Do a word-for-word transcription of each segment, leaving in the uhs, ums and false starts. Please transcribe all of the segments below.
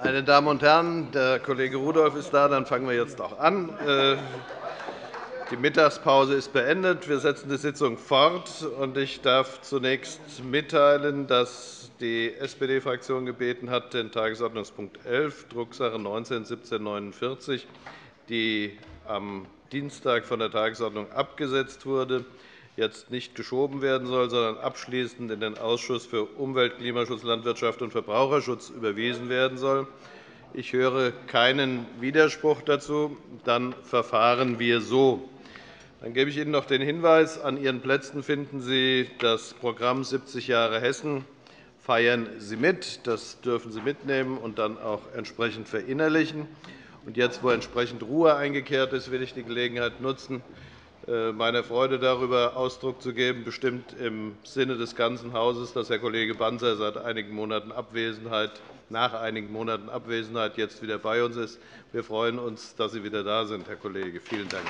Meine Damen und Herren, der Kollege Rudolph ist da. Dann fangen wir jetzt auch an. Die Mittagspause ist beendet. Wir setzen die Sitzung fort. Ich darf zunächst mitteilen, dass die S P D-Fraktion gebeten hat, den Tagesordnungspunkt elf, Drucksache neunzehn siebzehnhundertneunundvierzig, die am Dienstag von der Tagesordnung abgesetzt wurde, jetzt nicht geschoben werden soll, sondern abschließend in den Ausschuss für Umwelt, Klimaschutz, Landwirtschaft und Verbraucherschutz überwiesen werden soll. Ich höre keinen Widerspruch dazu. Dann verfahren wir so. Dann gebe ich Ihnen noch den Hinweis, an Ihren Plätzen finden Sie das Programm siebzig Jahre Hessen. Feiern Sie mit. Das dürfen Sie mitnehmen und dann auch entsprechend verinnerlichen. Und jetzt, wo entsprechend Ruhe eingekehrt ist, will ich die Gelegenheit nutzen, meiner Freude darüber Ausdruck zu geben, bestimmt im Sinne des ganzen Hauses, dass Herr Kollege Banzer seit einigen Monaten Abwesenheit, nach einigen Monaten Abwesenheit jetzt wieder bei uns ist. Wir freuen uns, dass Sie wieder da sind, Herr Kollege. Vielen Dank.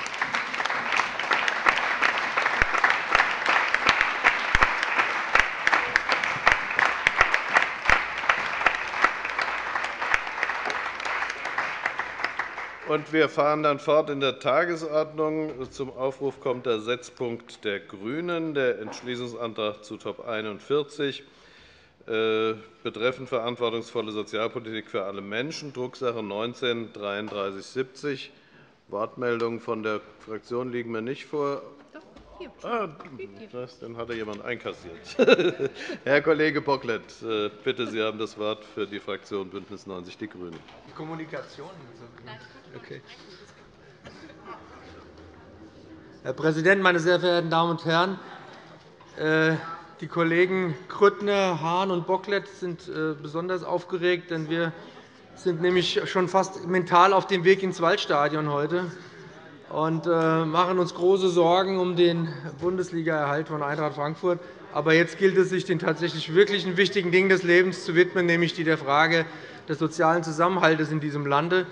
Wir fahren dann fort in der Tagesordnung. Zum Aufruf kommt der Setzpunkt der GRÜNEN, der Entschließungsantrag zu Top einundvierzig, betreffend verantwortungsvolle Sozialpolitik für alle Menschen, Drucksache neunzehn dreiunddreißig siebzig. Wortmeldungen von der Fraktion liegen mir nicht vor. Ah, dann hat er jemand einkassiert. Herr Kollege Bocklet, bitte, Sie haben das Wort für die Fraktion BÜNDNIS neunzig die GRÜNEN. Die Kommunikation. Okay. Herr Präsident, meine sehr verehrten Damen und Herren! Die Kollegen Grüttner, Hahn und Bocklet sind besonders aufgeregt, denn wir sind nämlich schon fast mental auf dem Weg ins Waldstadion heute und machen uns große Sorgen um den Bundesliga-Erhalt von Eintracht Frankfurt. Aber jetzt gilt es, sich den tatsächlich wirklichen wichtigen Dingen des Lebens zu widmen, nämlich die der Frage des sozialen Zusammenhalts in diesem Lande.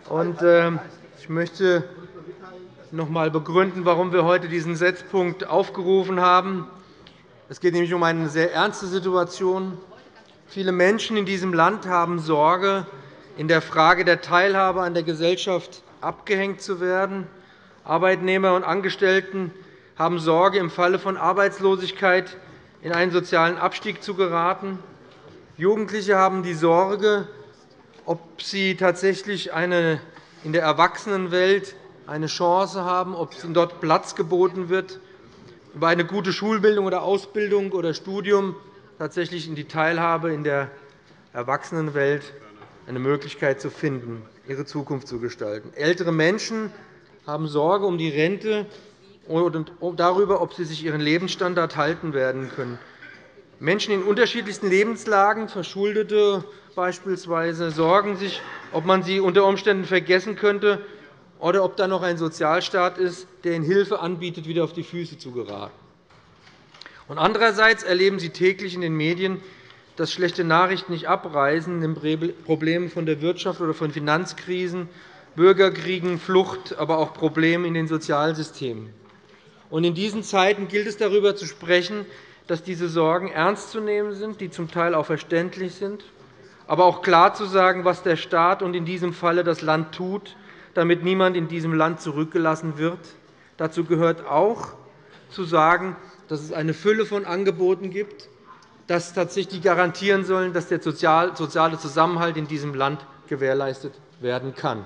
Ich möchte noch einmal begründen, warum wir heute diesen Setzpunkt aufgerufen haben. Es geht nämlich um eine sehr ernste Situation. Viele Menschen in diesem Land haben Sorge, in der Frage der Teilhabe an der Gesellschaft abgehängt zu werden. Arbeitnehmer und Angestellten haben Sorge, im Falle von Arbeitslosigkeit in einen sozialen Abstieg zu geraten. Jugendliche haben die Sorge, ob sie tatsächlich eine, in der Erwachsenenwelt eine Chance haben, ob ihnen dort Platz geboten wird, über eine gute Schulbildung oder Ausbildung oder Studium tatsächlich in die Teilhabe in der Erwachsenenwelt eine Möglichkeit zu finden, ihre Zukunft zu gestalten. Ältere Menschen haben Sorge um die Rente und darüber, ob sie sich ihren Lebensstandard halten werden können. Menschen in unterschiedlichsten Lebenslagen, Verschuldete beispielsweise, sorgen sich, ob man sie unter Umständen vergessen könnte oder ob da noch ein Sozialstaat ist, der ihnen Hilfe anbietet, wieder auf die Füße zu geraten. Und andererseits erleben sie täglich in den Medien, dass schlechte Nachrichten nicht abreißen, Probleme von der Wirtschaft oder von Finanzkrisen, Bürgerkriegen, Flucht, aber auch Probleme in den Sozialsystemen. Und in diesen Zeiten gilt es, darüber zu sprechen, dass diese Sorgen ernst zu nehmen sind, die zum Teil auch verständlich sind, aber auch klar zu sagen, was der Staat und in diesem Falle das Land tut, damit niemand in diesem Land zurückgelassen wird. Dazu gehört auch, zu sagen, dass es eine Fülle von Angeboten gibt, dass tatsächlich garantieren sollen, dass der soziale Zusammenhalt in diesem Land gewährleistet werden kann.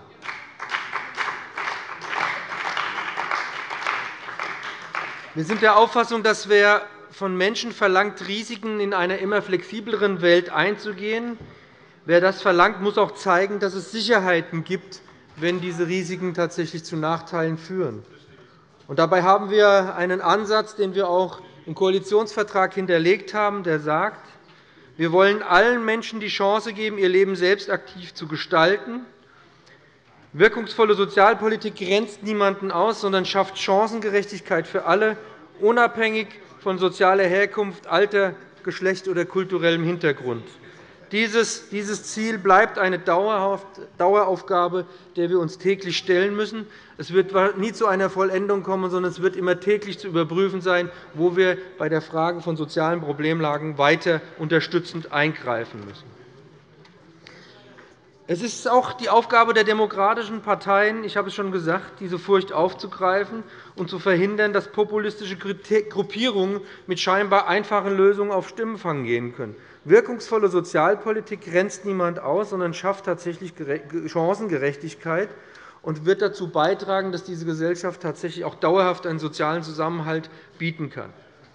Wir sind der Auffassung, dass wer von Menschen verlangt, Risiken in einer immer flexibleren Welt einzugehen, wer das verlangt, muss auch zeigen, dass es Sicherheiten gibt, wenn diese Risiken tatsächlich zu Nachteilen führen. Und dabei haben wir einen Ansatz, den wir auch im Koalitionsvertrag hinterlegt haben, der sagt, wir wollen allen Menschen die Chance geben, ihr Leben selbst aktiv zu gestalten. Wirkungsvolle Sozialpolitik grenzt niemanden aus, sondern schafft Chancengerechtigkeit für alle, unabhängig von sozialer Herkunft, Alter, Geschlecht oder kulturellem Hintergrund. Dieses Ziel bleibt eine Daueraufgabe, der wir uns täglich stellen müssen. Es wird nie zu einer Vollendung kommen, sondern es wird immer täglich zu überprüfen sein, wo wir bei der Frage von sozialen Problemlagen weiter unterstützend eingreifen müssen. Es ist auch die Aufgabe der demokratischen Parteien, ich habe es schon gesagt, diese Furcht aufzugreifen und zu verhindern, dass populistische Gruppierungen mit scheinbar einfachen Lösungen auf Stimmenfang gehen können. Wirkungsvolle Sozialpolitik grenzt niemand aus, sondern schafft tatsächlich Chancengerechtigkeit und wird dazu beitragen, dass diese Gesellschaft tatsächlich auch dauerhaft einen sozialen Zusammenhalt bieten kann.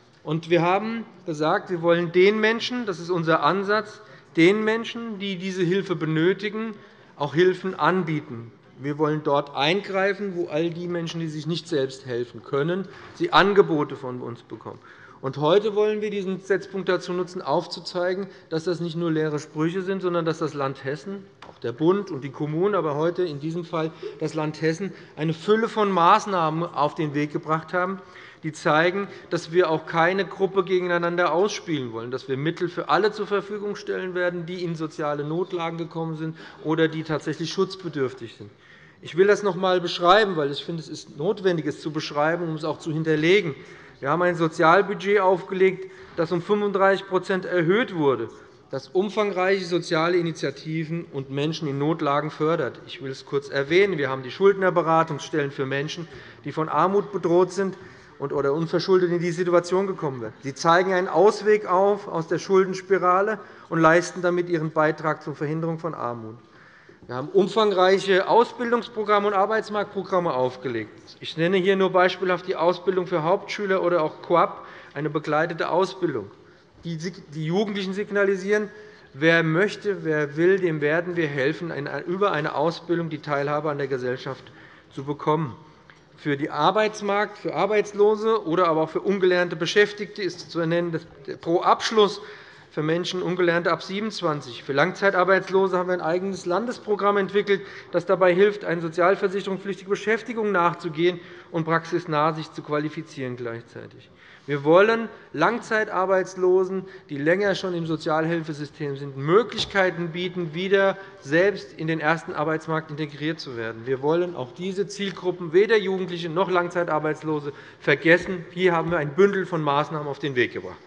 Wir haben gesagt, wir wollen den Menschen, das ist unser Ansatz, den Menschen, die diese Hilfe benötigen, auch Hilfen anbieten. Wir wollen dort eingreifen, wo all die Menschen, die sich nicht selbst helfen können, sie Angebote von uns bekommen. Und heute wollen wir diesen Setzpunkt dazu nutzen, aufzuzeigen, dass das nicht nur leere Sprüche sind, sondern dass das Land Hessen, auch der Bund und die Kommunen, aber heute in diesem Fall das Land Hessen, eine Fülle von Maßnahmen auf den Weg gebracht haben, die zeigen, dass wir auch keine Gruppe gegeneinander ausspielen wollen, dass wir Mittel für alle zur Verfügung stellen werden, die in soziale Notlagen gekommen sind oder die tatsächlich schutzbedürftig sind. Ich will das noch einmal beschreiben, weil ich finde, es ist notwendig, es zu beschreiben, um es auch zu hinterlegen. Wir haben ein Sozialbudget aufgelegt, das um fünfunddreißig erhöht wurde, das umfangreiche soziale Initiativen und Menschen in Notlagen fördert. Ich will es kurz erwähnen. Wir haben die Schuldnerberatungsstellen für Menschen, die von Armut bedroht sind oder unverschuldet in diese Situation gekommen sind. Sie zeigen einen Ausweg auf aus der Schuldenspirale und leisten damit ihren Beitrag zur Verhinderung von Armut. Wir haben umfangreiche Ausbildungsprogramme und Arbeitsmarktprogramme aufgelegt. Ich nenne hier nur beispielhaft die Ausbildung für Hauptschüler oder auch Coop, eine begleitete Ausbildung. Die Jugendlichen signalisieren, wer möchte, wer will, dem werden wir helfen, über eine Ausbildung die Teilhabe an der Gesellschaft zu bekommen. Für den Arbeitsmarkt, für Arbeitslose oder aber auch für ungelernte Beschäftigte ist zu nennen, dass pro Abschluss für Menschen Ungelernte ab siebenundzwanzig. Für Langzeitarbeitslose haben wir ein eigenes Landesprogramm entwickelt, das dabei hilft, eine sozialversicherungspflichtige Beschäftigung nachzugehen und praxisnah sich zu qualifizieren gleichzeitig. Wir wollen Langzeitarbeitslosen, die länger schon im Sozialhilfesystem sind, Möglichkeiten bieten, wieder selbst in den ersten Arbeitsmarkt integriert zu werden. Wir wollen auch diese Zielgruppen, weder Jugendliche noch Langzeitarbeitslose, vergessen. Hier haben wir ein Bündel von Maßnahmen auf den Weg gebracht.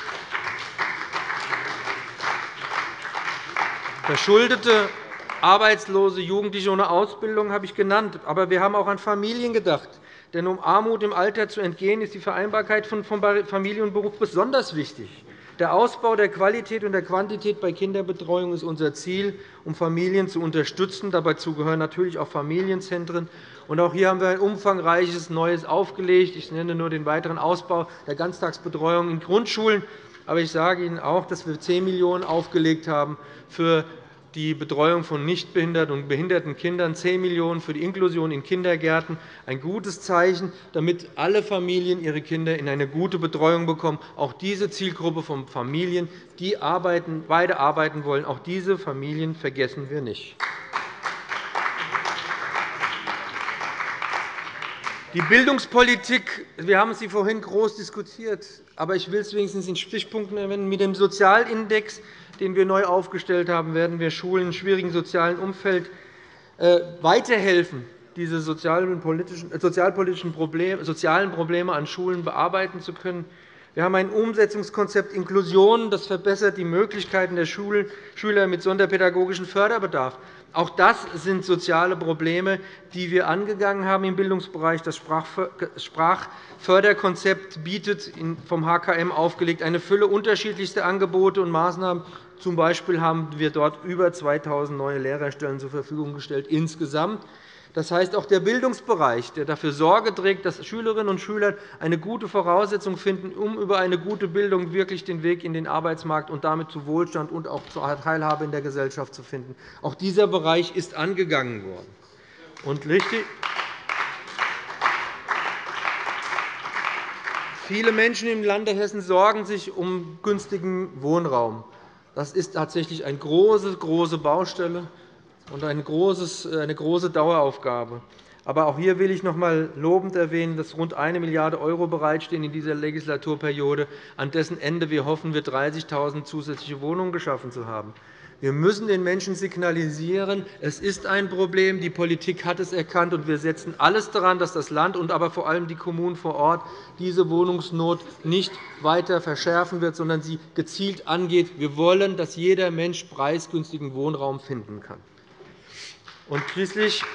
Verschuldete, Arbeitslose, Jugendliche ohne Ausbildung habe ich genannt. Aber wir haben auch an Familien gedacht. Denn um Armut im Alter zu entgehen, ist die Vereinbarkeit von Familie und Beruf besonders wichtig. Der Ausbau der Qualität und der Quantität bei Kinderbetreuung ist unser Ziel, um Familien zu unterstützen. Dazu gehören natürlich auch Familienzentren. Auch hier haben wir ein umfangreiches Neues aufgelegt. Ich nenne nur den weiteren Ausbau der Ganztagsbetreuung in Grundschulen. Aber ich sage Ihnen auch, dass wir zehn Millionen € aufgelegt haben für die Betreuung von nichtbehinderten und behinderten Kindern, zehn Millionen € für die Inklusion in Kindergärten. Ein gutes Zeichen, damit alle Familien ihre Kinder in eine gute Betreuung bekommen. Auch diese Zielgruppe von Familien, die arbeiten, beide arbeiten wollen, auch diese Familien vergessen wir nicht. Die Bildungspolitik, wir haben sie vorhin groß diskutiert, aber ich will es wenigstens in Stichpunkten erwähnen. Mit dem Sozialindex, den wir neu aufgestellt haben, werden wir Schulen in schwierigen sozialen Umfeld weiterhelfen, diese sozialpolitischen Probleme, sozialen Probleme an Schulen bearbeiten zu können. Wir haben ein Umsetzungskonzept Inklusion, das verbessert die Möglichkeiten der Schüler mit sonderpädagogischem Förderbedarf. Auch das sind soziale Probleme, die wir angegangen haben im Bildungsbereich. Das Sprachförderkonzept bietet vom H K M aufgelegt eine Fülle unterschiedlichster Angebote und Maßnahmen. Zum Beispiel haben wir dort über zweitausend neue Lehrerstellen zur Verfügung gestellt insgesamt. Das heißt, auch der Bildungsbereich, der dafür Sorge trägt, dass Schülerinnen und Schüler eine gute Voraussetzung finden, um über eine gute Bildung wirklich den Weg in den Arbeitsmarkt und damit zu Wohlstand und auch zur Teilhabe in der Gesellschaft zu finden. Auch dieser Bereich ist angegangen worden. Und richtig, viele Menschen im Lande Hessen sorgen sich um günstigen Wohnraum. Das ist tatsächlich eine große, große Baustelle und eine große Daueraufgabe. Aber auch hier will ich noch einmal lobend erwähnen, dass rund eine Milliarde € bereitstehen in dieser Legislaturperiode, an dessen Ende wir hoffen, wir dreißigtausend zusätzliche Wohnungen geschaffen zu haben. Wir müssen den Menschen signalisieren, es ist ein Problem, die Politik hat es erkannt, und wir setzen alles daran, dass das Land und aber vor allem die Kommunen vor Ort diese Wohnungsnot nicht weiter verschärfen wird, sondern sie gezielt angeht. Wir wollen, dass jeder Mensch preisgünstigen Wohnraum finden kann. Und schließlich,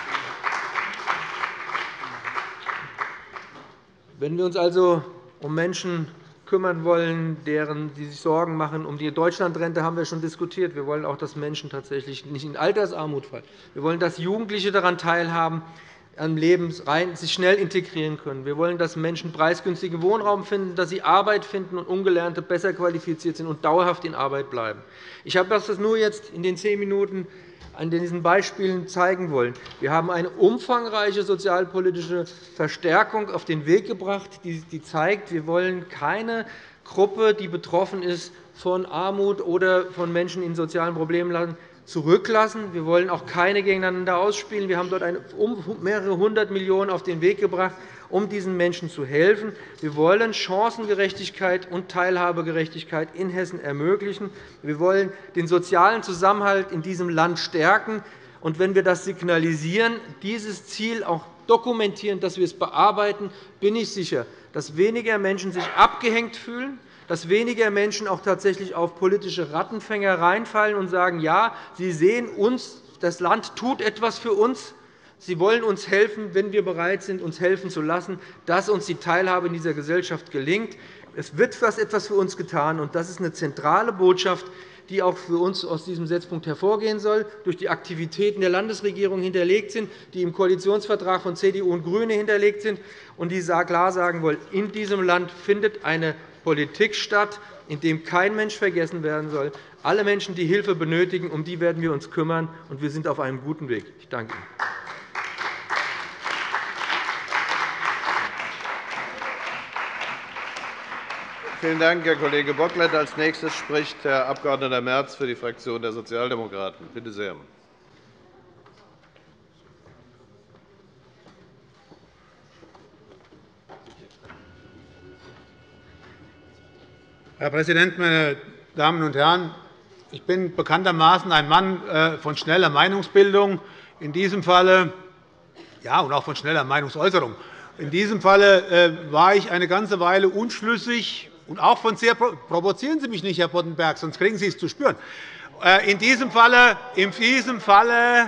wenn wir uns also um Menschen kümmern wollen, deren, die sich Sorgen machen. Um die Deutschlandrente haben wir schon diskutiert. Wir wollen auch, dass Menschen tatsächlich nicht in Altersarmut fallen. Wir wollen, dass Jugendliche daran teilhaben, am Leben sich schnell integrieren können. Wir wollen, dass Menschen preisgünstigen Wohnraum finden, dass sie Arbeit finden und Ungelernte besser qualifiziert sind und dauerhaft in Arbeit bleiben. Ich habe das nur jetzt in den zehn Minuten an diesen Beispielen zeigen wollen. Wir haben eine umfangreiche sozialpolitische Verstärkung auf den Weg gebracht, die zeigt, wir wollen keine Gruppe, die betroffen ist von Armut oder von Menschen in sozialen Problemlagen, zurücklassen. Wir wollen auch keine gegeneinander ausspielen. Wir haben dort mehrere hundert Millionen € auf den Weg gebracht, um diesen Menschen zu helfen. Wir wollen Chancengerechtigkeit und Teilhabegerechtigkeit in Hessen ermöglichen. Wir wollen den sozialen Zusammenhalt in diesem Land stärken. Und wenn wir das signalisieren, dieses Ziel auch dokumentieren, dass wir es bearbeiten, bin ich sicher, dass weniger Menschen sich abgehängt fühlen, dass weniger Menschen auch tatsächlich auf politische Rattenfänger reinfallen und sagen, ja, sie sehen uns, das Land tut etwas für uns, sie wollen uns helfen, wenn wir bereit sind, uns helfen zu lassen, dass uns die Teilhabe in dieser Gesellschaft gelingt. Es wird etwas für uns getan, und das ist eine zentrale Botschaft, die auch für uns aus diesem Setzpunkt hervorgehen soll, durch die Aktivitäten der Landesregierung hinterlegt sind, die im Koalitionsvertrag von C D U und GRÜNE hinterlegt sind und die klar sagen wollen, in diesem Land findet eine Politik statt, in der kein Mensch vergessen werden soll. Alle Menschen, die Hilfe benötigen, um die werden wir uns kümmern, und wir sind auf einem guten Weg. Ich danke Ihnen. Vielen Dank, Herr Kollege Bocklet. Als nächstes spricht Herr Abg. Merz für die Fraktion der Sozialdemokraten. Bitte sehr. Herr Präsident, meine Damen und Herren! Ich bin bekanntermaßen ein Mann von schneller Meinungsbildung, in diesem Falle ja, und auch von schneller Meinungsäußerung. In diesem Falle war ich eine ganze Weile unschlüssig und auch von sehr provozieren Sie mich nicht, Herr Boddenberg, sonst kriegen Sie es zu spüren. In diesem Falle, in diesem Falle,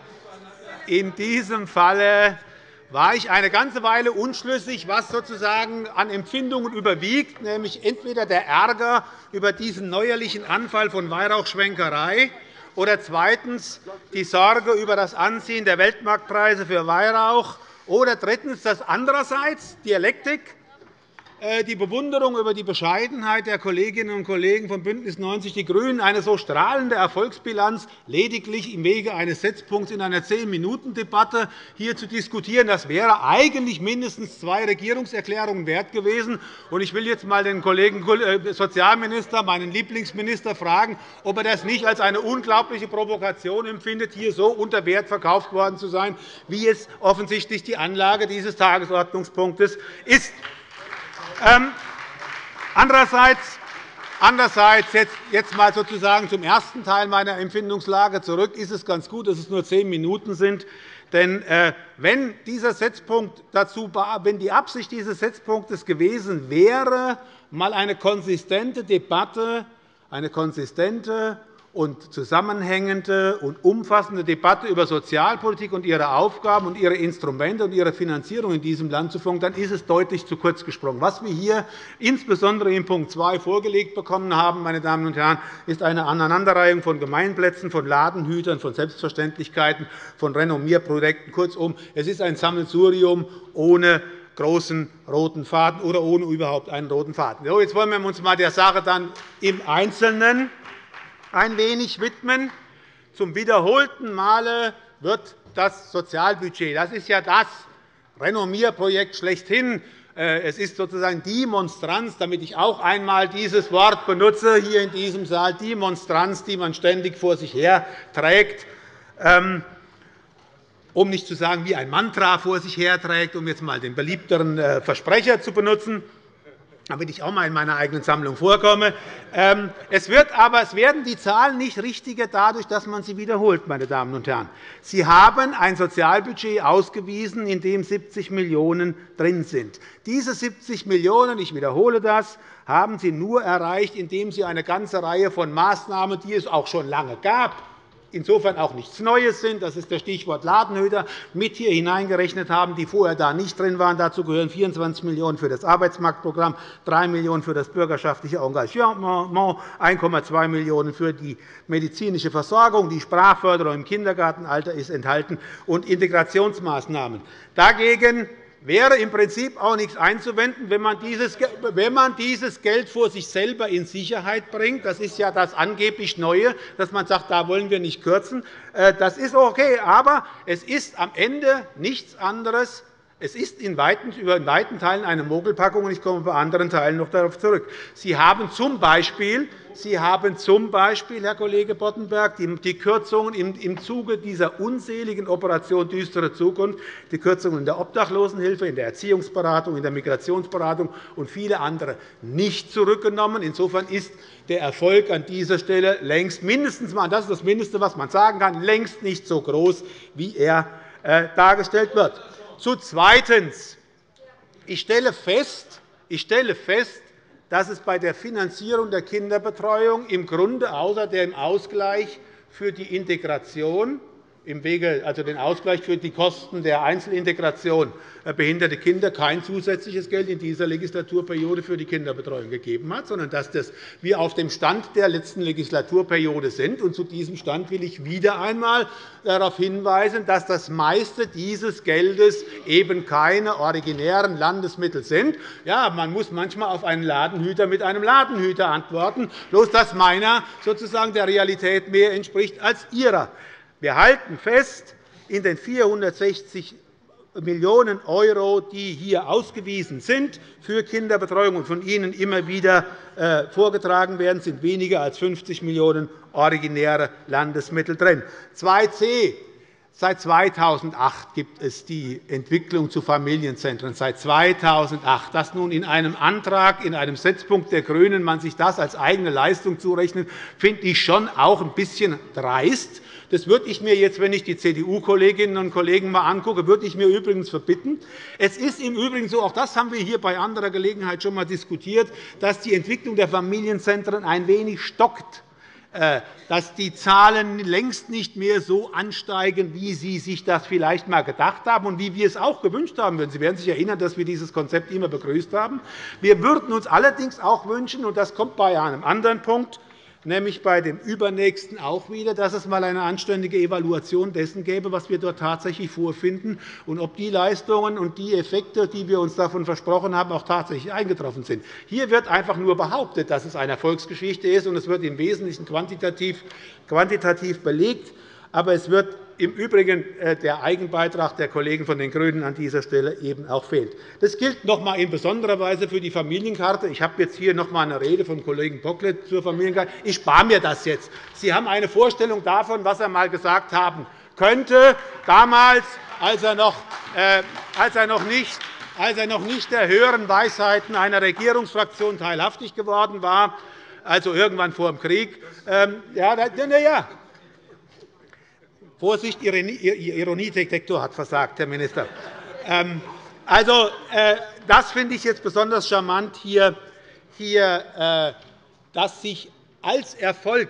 in diesem Falle war ich eine ganze Weile unschlüssig, was sozusagen an Empfindungen überwiegt, nämlich entweder der Ärger über diesen neuerlichen Anfall von Weihrauchschwenkerei oder zweitens die Sorge über das Anziehen der Weltmarktpreise für Weihrauch oder drittens das andererseits Dialektik, die Bewunderung über die Bescheidenheit der Kolleginnen und Kollegen von BÜNDNIS neunzig die GRÜNEN, eine so strahlende Erfolgsbilanz lediglich im Wege eines Setzpunkts in einer zehn-Minuten-Debatte hier zu diskutieren. Das wäre eigentlich mindestens zwei Regierungserklärungen wert gewesen. Ich will jetzt einmal den Kollegen Sozialminister, meinen Lieblingsminister, fragen, ob er das nicht als eine unglaubliche Provokation empfindet, hier so unter Wert verkauft worden zu sein, wie es offensichtlich die Anlage dieses Tagesordnungspunktes ist. Ähm, andererseits, andererseits jetzt, jetzt mal sozusagen zum ersten Teil meiner Empfindungslage zurück, ist es ganz gut, dass es nur zehn Minuten sind. Denn äh, wenn, dieser Setzpunkt dazu, wenn die Absicht dieses Setzpunktes gewesen wäre, mal eine konsistente Debatte, eine konsistente und zusammenhängende und umfassende Debatte über Sozialpolitik und ihre Aufgaben und ihre Instrumente und ihre Finanzierung in diesem Land zu führen, dann ist es deutlich zu kurz gesprungen. Was wir hier insbesondere in Punkt zwei vorgelegt bekommen haben, meine Damen und Herren, ist eine Aneinanderreihung von Gemeinplätzen, von Ladenhütern, von Selbstverständlichkeiten, von Renommierprojekten. Kurzum, es ist ein Sammelsurium ohne großen roten Faden oder ohne überhaupt einen roten Faden. So, jetzt wollen wir uns mal der Sache dann im Einzelnen ein wenig widmen. Zum wiederholten Male wird das Sozialbudget, das ist ja das Renommierprojekt schlechthin. Es ist sozusagen die Monstranz, damit ich auch einmal dieses Wort benutze, hier in diesem Saal, die Monstranz, die man ständig vor sich her trägt, um nicht zu sagen, wie ein Mantra vor sich herträgt, um jetzt einmal den beliebteren Versprecher zu benutzen, damit ich auch einmal in meiner eigenen Sammlung vorkomme. Es, wird aber, es werden die Zahlen nicht richtiger dadurch, dass man sie wiederholt. Meine Damen und Herren. Sie haben ein Sozialbudget ausgewiesen, in dem siebzig Millionen € drin sind. Diese siebzig Millionen €, ich wiederhole das, haben Sie nur erreicht, indem Sie eine ganze Reihe von Maßnahmen, die es auch schon lange gab, insofern auch nichts Neues sind. Das ist das Stichwort Ladenhüter, mit hier hineingerechnet haben, die vorher da nicht drin waren. Dazu gehören vierundzwanzig Millionen € für das Arbeitsmarktprogramm, drei Millionen € für das bürgerschaftliche Engagement, ein Komma zwei Millionen € für die medizinische Versorgung, die Sprachförderung im Kindergartenalter ist enthalten und Integrationsmaßnahmen. Dagegen wäre im Prinzip auch nichts einzuwenden, wenn man dieses, wenn man dieses Geld vor sich selber in Sicherheit bringt. Das ist ja das angeblich Neue, dass man sagt, da wollen wir nicht kürzen. Das ist okay, aber es ist am Ende nichts anderes. Es ist in weiten, in weiten Teilen eine Mogelpackung, und ich komme bei anderen Teilen noch darauf zurück. Sie haben zum Beispiel, Sie haben zum Beispiel, Herr Kollege Boddenberg, die Kürzungen im Zuge dieser unseligen Operation düstere Zukunft, die Kürzungen in der Obdachlosenhilfe, in der Erziehungsberatung, in der Migrationsberatung und viele andere nicht zurückgenommen. Insofern ist der Erfolg an dieser Stelle längst mindestens mal, das ist das Mindeste, was man sagen kann, längst nicht so groß, wie er dargestellt wird. Zu Zweitens. Ich stelle fest, ich stelle fest, dass es bei der Finanzierung der Kinderbetreuung im Grunde außer dem Ausgleich für die Integration, im Wege, also den Ausgleich für die Kosten der Einzelintegration behinderte Kinder kein zusätzliches Geld in dieser Legislaturperiode für die Kinderbetreuung gegeben hat, sondern dass wir auf dem Stand der letzten Legislaturperiode sind. Und zu diesem Stand will ich wieder einmal darauf hinweisen, dass das meiste dieses Geldes eben keine originären Landesmittel sind. Ja, man muss manchmal auf einen Ladenhüter mit einem Ladenhüter antworten, bloß dass meiner sozusagen der Realität mehr entspricht als Ihrer. Wir halten fest, in den vierhundertsechzig Millionen €, die hier ausgewiesen sind für Kinderbetreuung und von Ihnen immer wieder vorgetragen werden, sind weniger als fünfzig Millionen € originäre Landesmittel drin. zwei c. Seit zweitausendacht gibt es die Entwicklung zu Familienzentren. Seit zweitausendacht. Dass nun in einem Antrag, in einem Setzpunkt der GRÜNEN man sich das als eigene Leistung zurechnet, finde ich schon auch ein bisschen dreist. Das würde ich mir jetzt, wenn ich die C D U-Kolleginnen und Kollegen mal angucke, würde ich mir übrigens verbitten. Es ist im Übrigen so, auch das haben wir hier bei anderer Gelegenheit schon einmal diskutiert, dass die Entwicklung der Familienzentren ein wenig stockt, dass die Zahlen längst nicht mehr so ansteigen, wie Sie sich das vielleicht einmal gedacht haben und wie wir es auch gewünscht haben. Sie werden sich erinnern, dass wir dieses Konzept immer begrüßt haben. Wir würden uns allerdings auch wünschen, und das kommt bei einem anderen Punkt, nämlich bei dem übernächsten auch wieder, dass es einmal eine anständige Evaluation dessen gäbe, was wir dort tatsächlich vorfinden und ob die Leistungen und die Effekte, die wir uns davon versprochen haben, auch tatsächlich eingetroffen sind. Hier wird einfach nur behauptet, dass es eine Erfolgsgeschichte ist, und es wird im Wesentlichen quantitativ, quantitativ belegt. Aber es wird im Übrigen der Eigenbeitrag der Kollegen von den GRÜNEN an dieser Stelle eben auch fehlt. Das gilt noch einmal in besonderer Weise für die Familienkarte. Ich habe jetzt hier noch einmal eine Rede vom Kollegen Bocklet zur Familienkarte. Ich spare mir das jetzt. Sie haben eine Vorstellung davon, was er einmal gesagt haben könnte, damals, als er noch, äh, als er noch nicht als er noch nicht der höheren Weisheiten einer Regierungsfraktion teilhaftig geworden war, also irgendwann vor dem Krieg. Ähm, ja, na ja. Vorsicht, Ihr Ironiedetektor hat versagt, Herr Minister. Also, das finde ich jetzt besonders charmant, hier, hier, dass sich als Erfolg,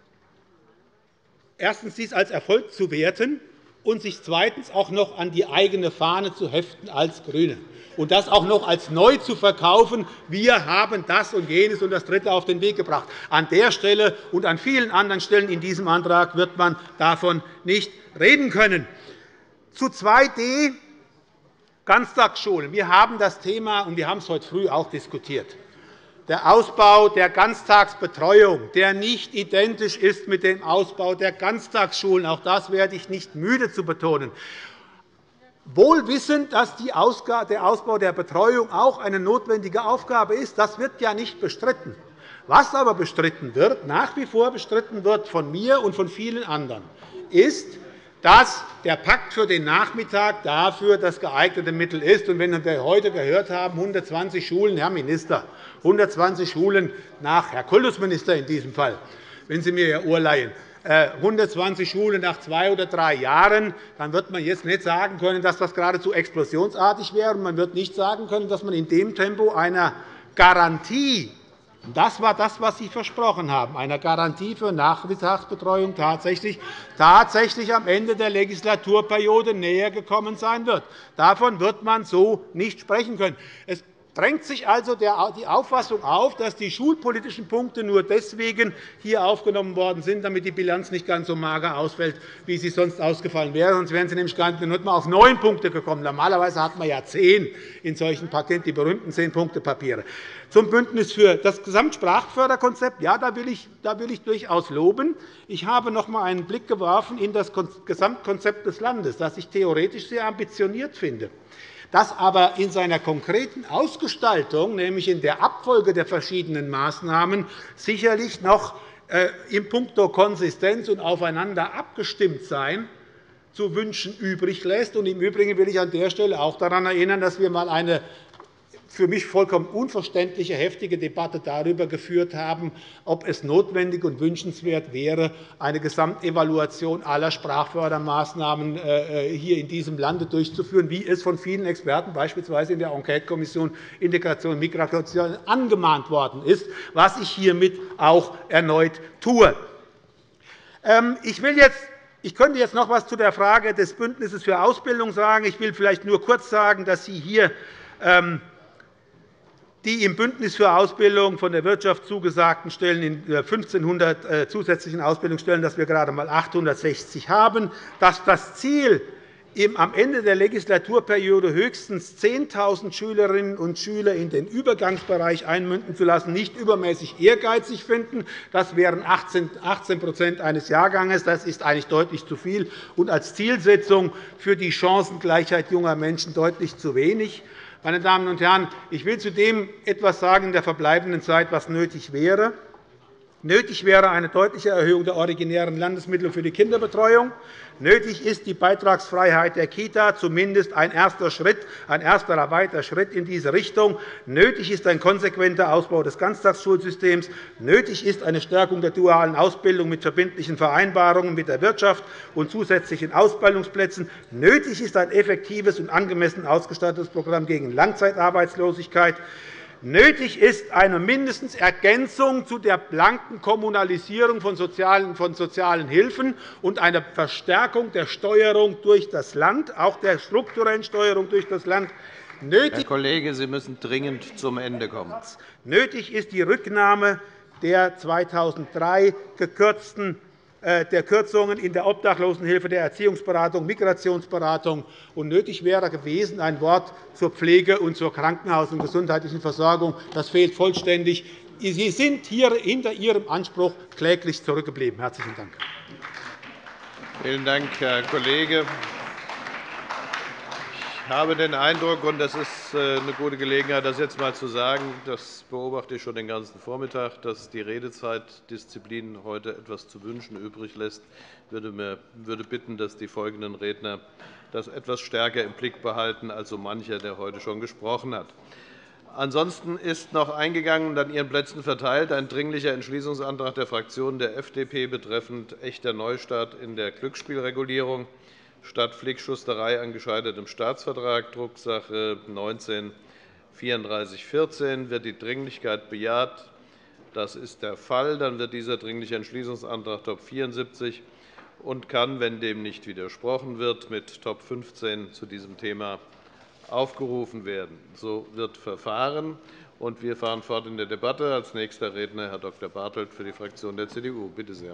erstens dies als Erfolg zu werten und sich zweitens auch noch an die eigene Fahne zu heften als GRÜNE. Und das auch noch als neu zu verkaufen, wir haben das und jenes und das Dritte auf den Weg gebracht. An der Stelle und an vielen anderen Stellen in diesem Antrag wird man davon nicht reden können. Zu zwei d Ganztagsschulen. Wir haben das Thema, und wir haben es heute früh auch diskutiert, der Ausbau der Ganztagsbetreuung, der nicht identisch ist mit dem Ausbau der Ganztagsschulen. Auch das werde ich nicht müde zu betonen. Wohl wissend, dass der Ausbau der Betreuung auch eine notwendige Aufgabe ist, das wird ja nicht bestritten. Was aber bestritten wird, nach wie vor bestritten wird von mir und von vielen anderen, ist, dass der Pakt für den Nachmittag dafür das geeignete Mittel ist. Und wenn wir heute gehört haben, hundertzwanzig Schulen, Herr Minister, hundertzwanzig Schulen nach Herr Kultusminister in diesem Fall, wenn Sie mir Ihr Ohr leihen, hundertzwanzig Schulen nach zwei oder drei Jahren, dann wird man jetzt nicht sagen können, dass das geradezu explosionsartig wäre. Man wird nicht sagen können, dass man in dem Tempo einer Garantie Das war das, was Sie versprochen haben, eine Garantie für Nachmittagsbetreuung tatsächlich, tatsächlich am Ende der Legislaturperiode näher gekommen sein wird. Davon wird man so nicht sprechen können. Es drängt sich also die Auffassung auf, dass die schulpolitischen Punkte nur deswegen hier aufgenommen worden sind, damit die Bilanz nicht ganz so mager ausfällt, wie sie sonst ausgefallen wäre. Sonst wären Sie nämlich gar nicht einmal auf neun Punkte gekommen. Normalerweise hat man ja zehn in solchen Paketen, die berühmten Zehn-Punkte-Papiere. Zum Bündnis für das Gesamtsprachförderkonzept. Ja, da will ich, da will ich durchaus loben. Ich habe noch einmal einen Blick geworfen in das Gesamtkonzept des Landes, das ich theoretisch sehr ambitioniert finde, das aber in seiner konkreten Ausgestaltung, nämlich in der Abfolge der verschiedenen Maßnahmen, sicherlich noch in puncto Konsistenz und aufeinander abgestimmt sein zu wünschen übrig lässt. Im Übrigen will ich an der Stelle auch daran erinnern, dass wir einmal eine für mich vollkommen unverständliche, heftige Debatte darüber geführt haben, ob es notwendig und wünschenswert wäre, eine Gesamtevaluation aller Sprachfördermaßnahmen hier in diesem Lande durchzuführen, wie es von vielen Experten, beispielsweise in der Enquetekommission Integration und Migration, angemahnt worden ist, was ich hiermit auch erneut tue. Ich will jetzt Ich könnte jetzt noch etwas zu der Frage des Bündnisses für Ausbildung sagen. Ich will vielleicht nur kurz sagen, dass Sie hier die im Bündnis für Ausbildung von der Wirtschaft zugesagten Stellen in fünfzehnhundert zusätzlichen Ausbildungsstellen, dass wir gerade einmal achthundertsechzig haben, dass das Ziel, am Ende der Legislaturperiode höchstens zehntausend Schülerinnen und Schüler in den Übergangsbereich einmünden zu lassen, nicht übermäßig ehrgeizig finden. Das wären achtzehn eines Jahrgangs. Das ist eigentlich deutlich zu viel und als Zielsetzung für die Chancengleichheit junger Menschen deutlich zu wenig. Meine Damen und Herren, ich will zudem etwas sagen in der verbleibenden Zeit, was nötig wäre. Nötig wäre eine deutliche Erhöhung der originären Landesmittel für die Kinderbetreuung. Nötig ist die Beitragsfreiheit der Kita, zumindest ein erster Schritt, ein erster erweiterter Schritt in diese Richtung. Nötig ist ein konsequenter Ausbau des Ganztagsschulsystems. Nötig ist eine Stärkung der dualen Ausbildung mit verbindlichen Vereinbarungen mit der Wirtschaft und zusätzlichen Ausbildungsplätzen. Nötig ist ein effektives und angemessen ausgestattetes Programm gegen Langzeitarbeitslosigkeit. Nötig ist eine mindestens Ergänzung zu der blanken Kommunalisierung von sozialen Hilfen und eine Verstärkung der Steuerung durch das Land, auch der strukturellen Steuerung durch das Land. Herr Kollege, Sie müssen dringend zum Ende kommen. Nötig ist die Rücknahme der zweitausenddrei gekürzten der Kürzungen in der Obdachlosenhilfe, der Erziehungsberatung, Migrationsberatung. Und nötig wäre gewesen ein Wort zur Pflege und zur Krankenhaus- und gesundheitlichen Versorgung. Das fehlt vollständig. Sie sind hier hinter Ihrem Anspruch kläglich zurückgeblieben. – Herzlichen Dank. Vielen Dank, Herr Kollege. Ich habe den Eindruck, und das ist eine gute Gelegenheit, das jetzt einmal zu sagen, das beobachte ich schon den ganzen Vormittag, dass die Redezeitdisziplin heute etwas zu wünschen übrig lässt. Ich würde bitten, dass die folgenden Redner das etwas stärker im Blick behalten als so mancher, der heute schon gesprochen hat. Ansonsten ist noch eingegangen und an Ihren Plätzen verteilt ein Dringlicher Entschließungsantrag der Fraktion der F D P betreffend echter Neustart in der Glücksspielregulierung statt Flickschusterei an gescheitertem Staatsvertrag, Drucksache neunzehn vierunddreißig vierzehn. Wird die Dringlichkeit bejaht? Das ist der Fall. Dann wird dieser Dringliche Entschließungsantrag Top vierundsiebzig und kann, wenn dem nicht widersprochen wird, mit Top fünfzehn zu diesem Thema aufgerufen werden. So wird verfahren. Und wir fahren fort in der Debatte. Als nächster Redner Herr Dr. Bartelt für die Fraktion der C D U. Bitte sehr.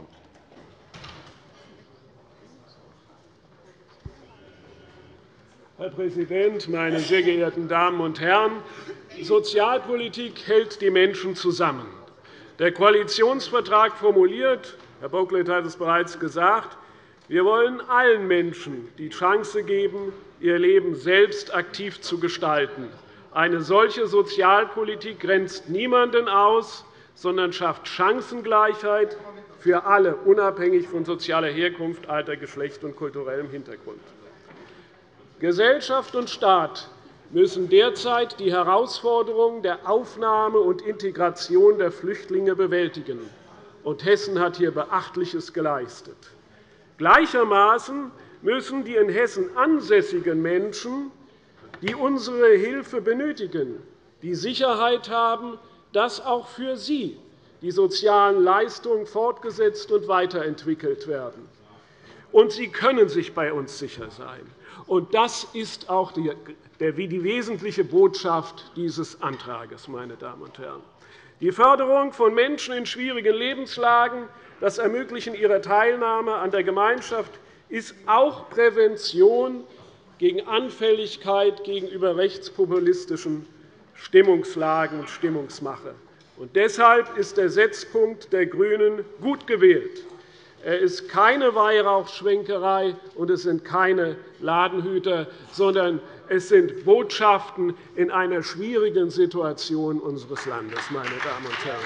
Herr Präsident, meine sehr geehrten Damen und Herren! Sozialpolitik hält die Menschen zusammen. Der Koalitionsvertrag formuliert, Herr Bocklet hat es bereits gesagt, wir wollen allen Menschen die Chance geben, ihr Leben selbst aktiv zu gestalten. Eine solche Sozialpolitik grenzt niemanden aus, sondern schafft Chancengleichheit für alle, unabhängig von sozialer Herkunft, Alter, Geschlecht und kulturellem Hintergrund. Gesellschaft und Staat müssen derzeit die Herausforderungen der Aufnahme und Integration der Flüchtlinge bewältigen. Und Hessen hat hier Beachtliches geleistet. Gleichermaßen müssen die in Hessen ansässigen Menschen, die unsere Hilfe benötigen, die Sicherheit haben, dass auch für sie die sozialen Leistungen fortgesetzt und weiterentwickelt werden. Und sie können sich bei uns sicher sein. Und das ist auch die, die wesentliche Botschaft dieses Antrags, meine Damen und Herren. Die Förderung von Menschen in schwierigen Lebenslagen, das Ermöglichen ihrer Teilnahme an der Gemeinschaft ist auch Prävention gegen Anfälligkeit gegenüber rechtspopulistischen Stimmungslagen und Stimmungsmache. Und deshalb ist der Setzpunkt der GRÜNEN gut gewählt. Er ist keine Weihrauchschwenkerei, und es sind keine Ladenhüter, sondern es sind Botschaften in einer schwierigen Situation unseres Landes, meine Damen und Herren.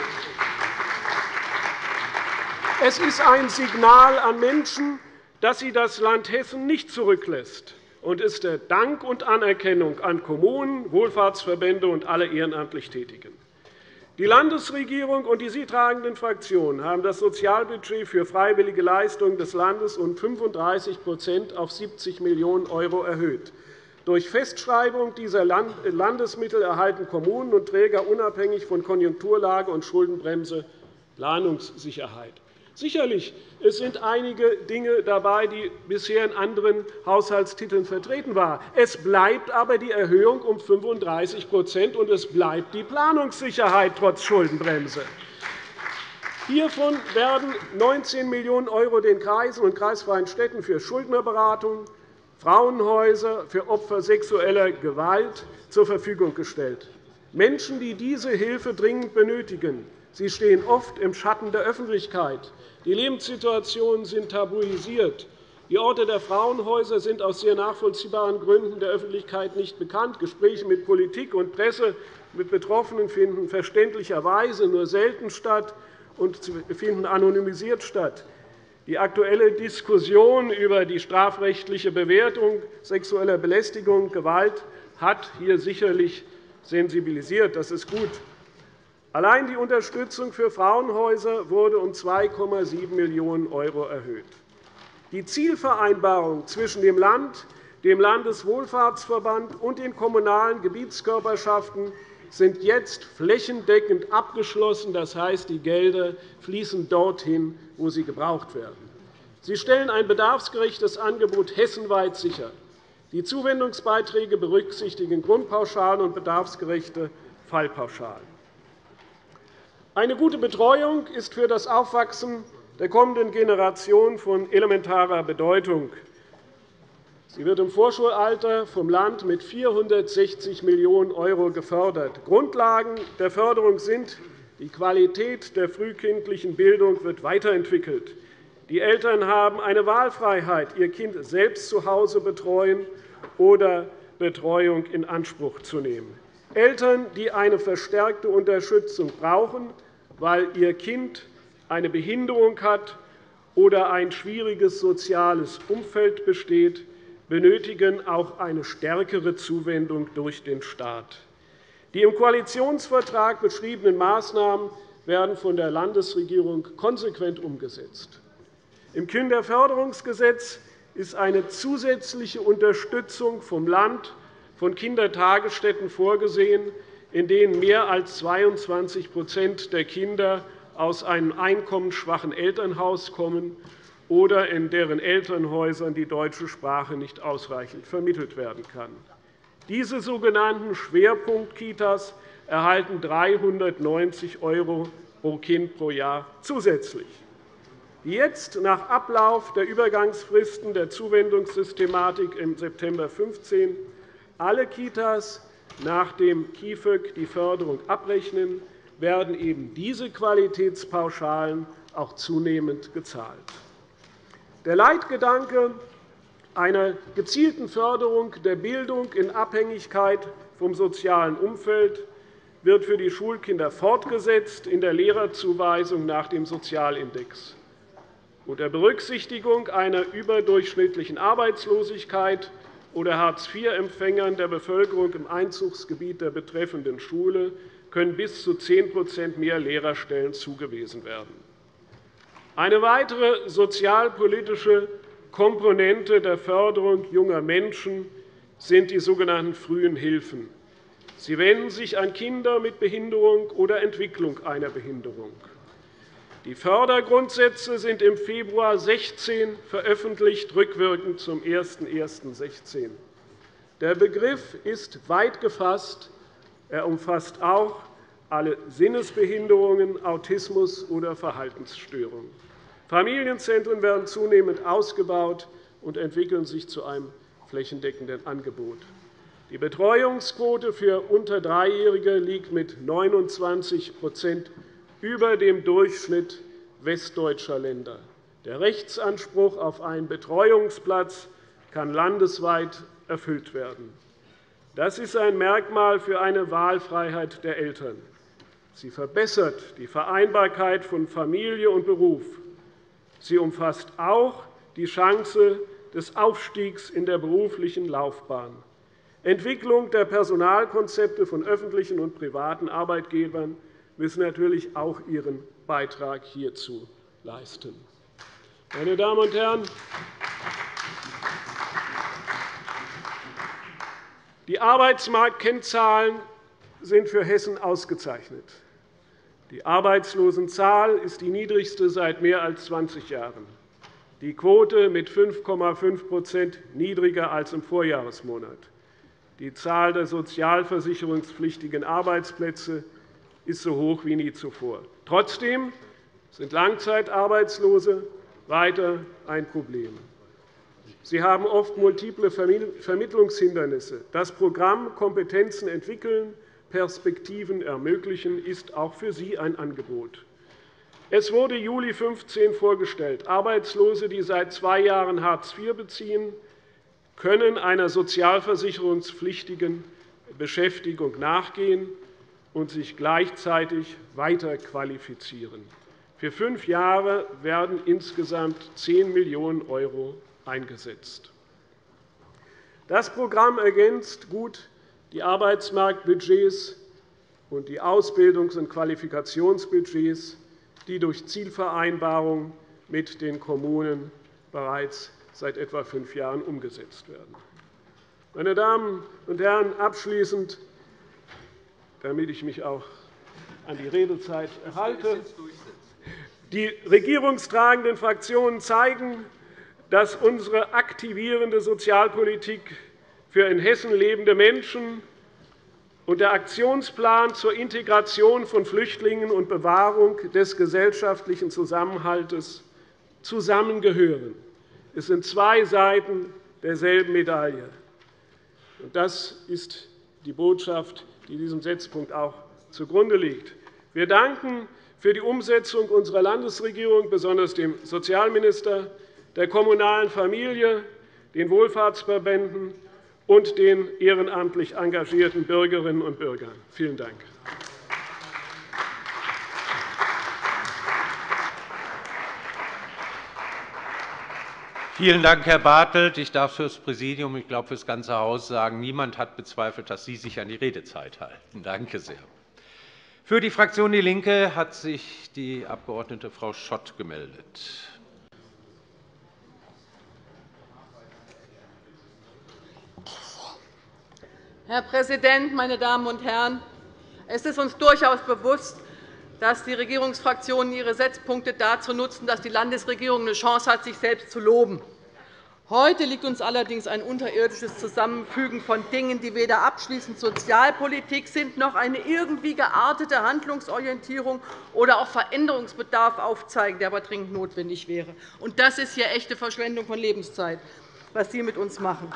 Es ist ein Signal an Menschen, dass sie das Land Hessen nicht zurücklässt, und ist der Dank und Anerkennung an Kommunen, Wohlfahrtsverbände und alle ehrenamtlich Tätigen. Die Landesregierung und die sie tragenden Fraktionen haben das Sozialbudget für freiwillige Leistungen des Landes um fünfunddreißig auf siebzig Millionen € erhöht. Durch Festschreibung dieser Landesmittel erhalten Kommunen und Träger unabhängig von Konjunkturlage und Schuldenbremse Planungssicherheit. Sicherlich, es sind einige Dinge dabei, die bisher in anderen Haushaltstiteln vertreten waren. Es bleibt aber die Erhöhung um fünfunddreißig und es bleibt die Planungssicherheit trotz Schuldenbremse. Hiervon werden neunzehn Millionen € den Kreisen und kreisfreien Städten für Schuldnerberatung, Frauenhäuser für Opfer sexueller Gewalt zur Verfügung gestellt. Menschen, die diese Hilfe dringend benötigen, sie stehen oft im Schatten der Öffentlichkeit. Die Lebenssituationen sind tabuisiert. Die Orte der Frauenhäuser sind aus sehr nachvollziehbaren Gründen der Öffentlichkeit nicht bekannt. Gespräche mit Politik und Presse mit Betroffenen finden verständlicherweise nur selten statt und finden anonymisiert statt. Die aktuelle Diskussion über die strafrechtliche Bewertung sexueller Belästigung und Gewalt hat hier sicherlich sensibilisiert. Das ist gut. Allein die Unterstützung für Frauenhäuser wurde um zwei Komma sieben Millionen € erhöht. Die Zielvereinbarung zwischen dem Land, dem Landeswohlfahrtsverband und den kommunalen Gebietskörperschaften sind jetzt flächendeckend abgeschlossen. Das heißt, die Gelder fließen dorthin, wo sie gebraucht werden. Sie stellen ein bedarfsgerechtes Angebot hessenweit sicher. Die Zuwendungsbeiträge berücksichtigen Grundpauschalen und bedarfsgerechte Fallpauschalen. Eine gute Betreuung ist für das Aufwachsen der kommenden Generation von elementarer Bedeutung. Sie wird im Vorschulalter vom Land mit vierhundertsechzig Millionen € gefördert. Grundlagen der Förderung sind, die Qualität der frühkindlichen Bildung wird weiterentwickelt. Die Eltern haben eine Wahlfreiheit, ihr Kind selbst zu Hause betreuen oder Betreuung in Anspruch zu nehmen. Eltern, die eine verstärkte Unterstützung brauchen, weil ihr Kind eine Behinderung hat oder ein schwieriges soziales Umfeld besteht, benötigen auch eine stärkere Zuwendung durch den Staat. Die im Koalitionsvertrag beschriebenen Maßnahmen werden von der Landesregierung konsequent umgesetzt. Im Kinderförderungsgesetz ist eine zusätzliche Unterstützung vom Land von Kindertagesstätten vorgesehen, in denen mehr als zweiundzwanzig der Kinder aus einem einkommensschwachen Elternhaus kommen oder in deren Elternhäusern die deutsche Sprache nicht ausreichend vermittelt werden kann. Diese sogenannten Schwerpunktkitas erhalten dreihundertneunzig € pro Kind pro Jahr zusätzlich. Die jetzt nach Ablauf der Übergangsfristen der Zuwendungssystematik im September zweitausendfünfzehn alle Kitas nach dem K I f Ö G die Förderung abrechnen, werden eben diese Qualitätspauschalen auch zunehmend gezahlt. Der Leitgedanke einer gezielten Förderung der Bildung in Abhängigkeit vom sozialen Umfeld wird für die Schulkinder fortgesetzt in der Lehrerzuweisung nach dem Sozialindex. Unter Berücksichtigung einer überdurchschnittlichen Arbeitslosigkeit oder Hartz vier Empfängern der Bevölkerung im Einzugsgebiet der betreffenden Schule können bis zu zehn mehr Lehrerstellen zugewiesen werden. Eine weitere sozialpolitische Komponente der Förderung junger Menschen sind die sogenannten frühen Hilfen. Sie wenden sich an Kinder mit Behinderung oder Entwicklung einer Behinderung. Die Fördergrundsätze sind im Februar zweitausendsechzehn veröffentlicht, rückwirkend zum ersten ersten zweitausendsechzehn. Der Begriff ist weit gefasst. Er umfasst auch alle Sinnesbehinderungen, Autismus oder Verhaltensstörungen. Familienzentren werden zunehmend ausgebaut und entwickeln sich zu einem flächendeckenden Angebot. Die Betreuungsquote für unter Dreijährige liegt mit neunundzwanzig über dem Durchschnitt westdeutscher Länder. Der Rechtsanspruch auf einen Betreuungsplatz kann landesweit erfüllt werden. Das ist ein Merkmal für eine Wahlfreiheit der Eltern. Sie verbessert die Vereinbarkeit von Familie und Beruf. Sie umfasst auch die Chance des Aufstiegs in der beruflichen Laufbahn. Entwicklung der Personalkonzepte von öffentlichen und privaten Arbeitgebern müssen natürlich auch ihren Beitrag hierzu leisten. Meine Damen und Herren, die Arbeitsmarktkennzahlen sind für Hessen ausgezeichnet. Die Arbeitslosenzahl ist die niedrigste seit mehr als zwanzig Jahren. Die Quote mit fünf Komma fünf niedriger als im Vorjahresmonat. Die Zahl der sozialversicherungspflichtigen Arbeitsplätze ist so hoch wie nie zuvor. Trotzdem sind Langzeitarbeitslose weiter ein Problem. Sie haben oft multiple Vermittlungshindernisse. Das Programm Kompetenzen entwickeln, Perspektiven ermöglichen ist auch für Sie ein Angebot. Es wurde im Juli zweitausendfünfzehn vorgestellt. Arbeitslose, die seit zwei Jahren Hartz vier beziehen, können einer sozialversicherungspflichtigen Beschäftigung nachgehen und sich gleichzeitig weiterqualifizieren. Für fünf Jahre werden insgesamt zehn Millionen € eingesetzt. Das Programm ergänzt gut die Arbeitsmarktbudgets und die Ausbildungs- und Qualifikationsbudgets, die durch Zielvereinbarungen mit den Kommunen bereits seit etwa fünf Jahren umgesetzt werden. Meine Damen und Herren, abschließend, damit ich mich auch an die Redezeit halte, die regierungstragenden Fraktionen zeigen, dass unsere aktivierende Sozialpolitik für in Hessen lebende Menschen und der Aktionsplan zur Integration von Flüchtlingen und Bewahrung des gesellschaftlichen Zusammenhalts zusammengehören. Es sind zwei Seiten derselben Medaille. Das ist die Botschaft, die diesem Setzpunkt auch zugrunde liegt. Wir danken für die Umsetzung unserer Landesregierung, besonders dem Sozialminister, der kommunalen Familie, den Wohlfahrtsverbänden und den ehrenamtlich engagierten Bürgerinnen und Bürgern. Vielen Dank. Vielen Dank, Herr Bartelt. Ich darf für das Präsidium, ich glaube für das ganze Haus sagen, niemand hat bezweifelt, dass Sie sich an die Redezeit halten. Danke sehr. Für die Fraktion DIE LINKE hat sich die Abg. Frau Schott gemeldet. Herr Präsident, meine Damen und Herren! Es ist uns durchaus bewusst, dass die Regierungsfraktionen ihre Setzpunkte dazu nutzen, dass die Landesregierung eine Chance hat, sich selbst zu loben. Heute liegt uns allerdings ein unterirdisches Zusammenfügen von Dingen, die weder abschließend Sozialpolitik sind noch eine irgendwie geartete Handlungsorientierung oder auch Veränderungsbedarf aufzeigen, der aber dringend notwendig wäre. Und das ist hier echte Verschwendung von Lebenszeit, was Sie mit uns machen.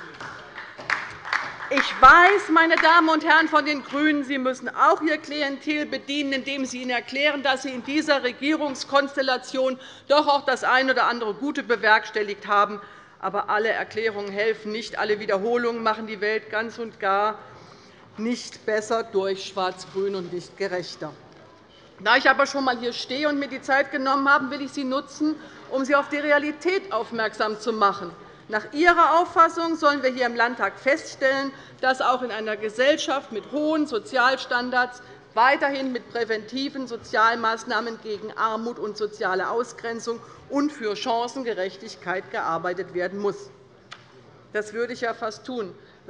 Ich weiß, meine Damen und Herren von den GRÜNEN, Sie müssen auch Ihr Klientel bedienen, indem Sie ihnen erklären, dass Sie in dieser Regierungskonstellation doch auch das eine oder andere Gute bewerkstelligt haben. Aber alle Erklärungen helfen nicht. Alle Wiederholungen machen die Welt ganz und gar nicht besser durch Schwarz-Grün und nicht gerechter. Da ich aber schon einmal hier stehe und mir die Zeit genommen habe, will ich sie nutzen, um Sie auf die Realität aufmerksam zu machen. Nach Ihrer Auffassung sollen wir hier im Landtag feststellen, dass auch in einer Gesellschaft mit hohen Sozialstandards weiterhin mit präventiven Sozialmaßnahmen gegen Armut und soziale Ausgrenzung und für Chancengerechtigkeit gearbeitet werden muss. Das würde ich ja fast tun,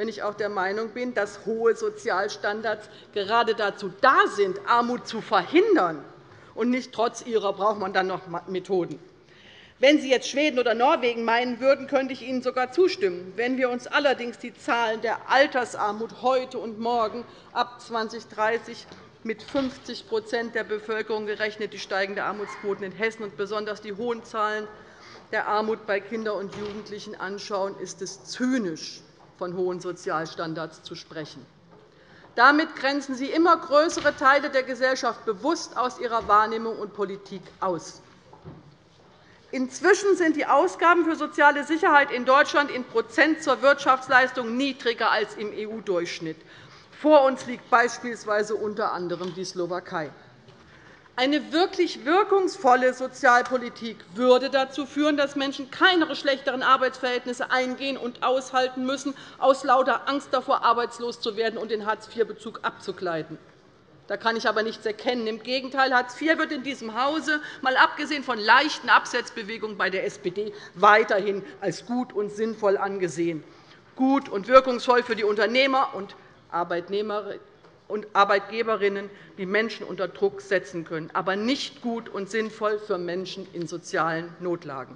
wenn ich auch der Meinung bin, dass hohe Sozialstandards gerade dazu da sind, Armut zu verhindern. Und nicht trotz ihrer braucht man dann noch Methoden. Wenn Sie jetzt Schweden oder Norwegen meinen würden, könnte ich Ihnen sogar zustimmen. Wenn wir uns allerdings die Zahlen der Altersarmut heute und morgen ab zweitausenddreißig mit fünfzig der Bevölkerung gerechnet, die steigende Armutsquoten in Hessen und besonders die hohen Zahlen der Armut bei Kindern und Jugendlichen anschauen, ist es zynisch, von hohen Sozialstandards zu sprechen. Damit grenzen Sie immer größere Teile der Gesellschaft bewusst aus ihrer Wahrnehmung und Politik aus. Inzwischen sind die Ausgaben für soziale Sicherheit in Deutschland in Prozent zur Wirtschaftsleistung niedriger als im E U-Durchschnitt. Vor uns liegt beispielsweise unter anderem die Slowakei. Eine wirklich wirkungsvolle Sozialpolitik würde dazu führen, dass Menschen keine schlechteren Arbeitsverhältnisse eingehen und aushalten müssen, aus lauter Angst davor, arbeitslos zu werden und den Hartz vier Bezug abzugleiten. Da kann ich aber nichts erkennen. Im Gegenteil, Hartz vier wird in diesem Hause, mal abgesehen von leichten Absetzbewegungen bei der S P D, weiterhin als gut und sinnvoll angesehen. Gut und wirkungsvoll für die Unternehmer und Arbeitnehmer und Arbeitgeberinnen, die Menschen unter Druck setzen können, aber nicht gut und sinnvoll für Menschen in sozialen Notlagen.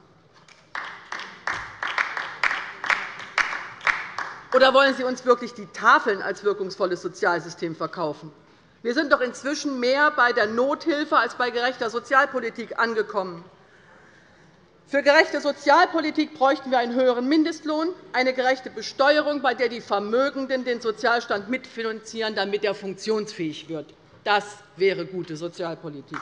Oder wollen Sie uns wirklich die Tafeln als wirkungsvolles Sozialsystem verkaufen? Wir sind doch inzwischen mehr bei der Nothilfe als bei gerechter Sozialpolitik angekommen. Für gerechte Sozialpolitik bräuchten wir einen höheren Mindestlohn, eine gerechte Besteuerung, bei der die Vermögenden den Sozialstand mitfinanzieren, damit er funktionsfähig wird. Das wäre gute Sozialpolitik.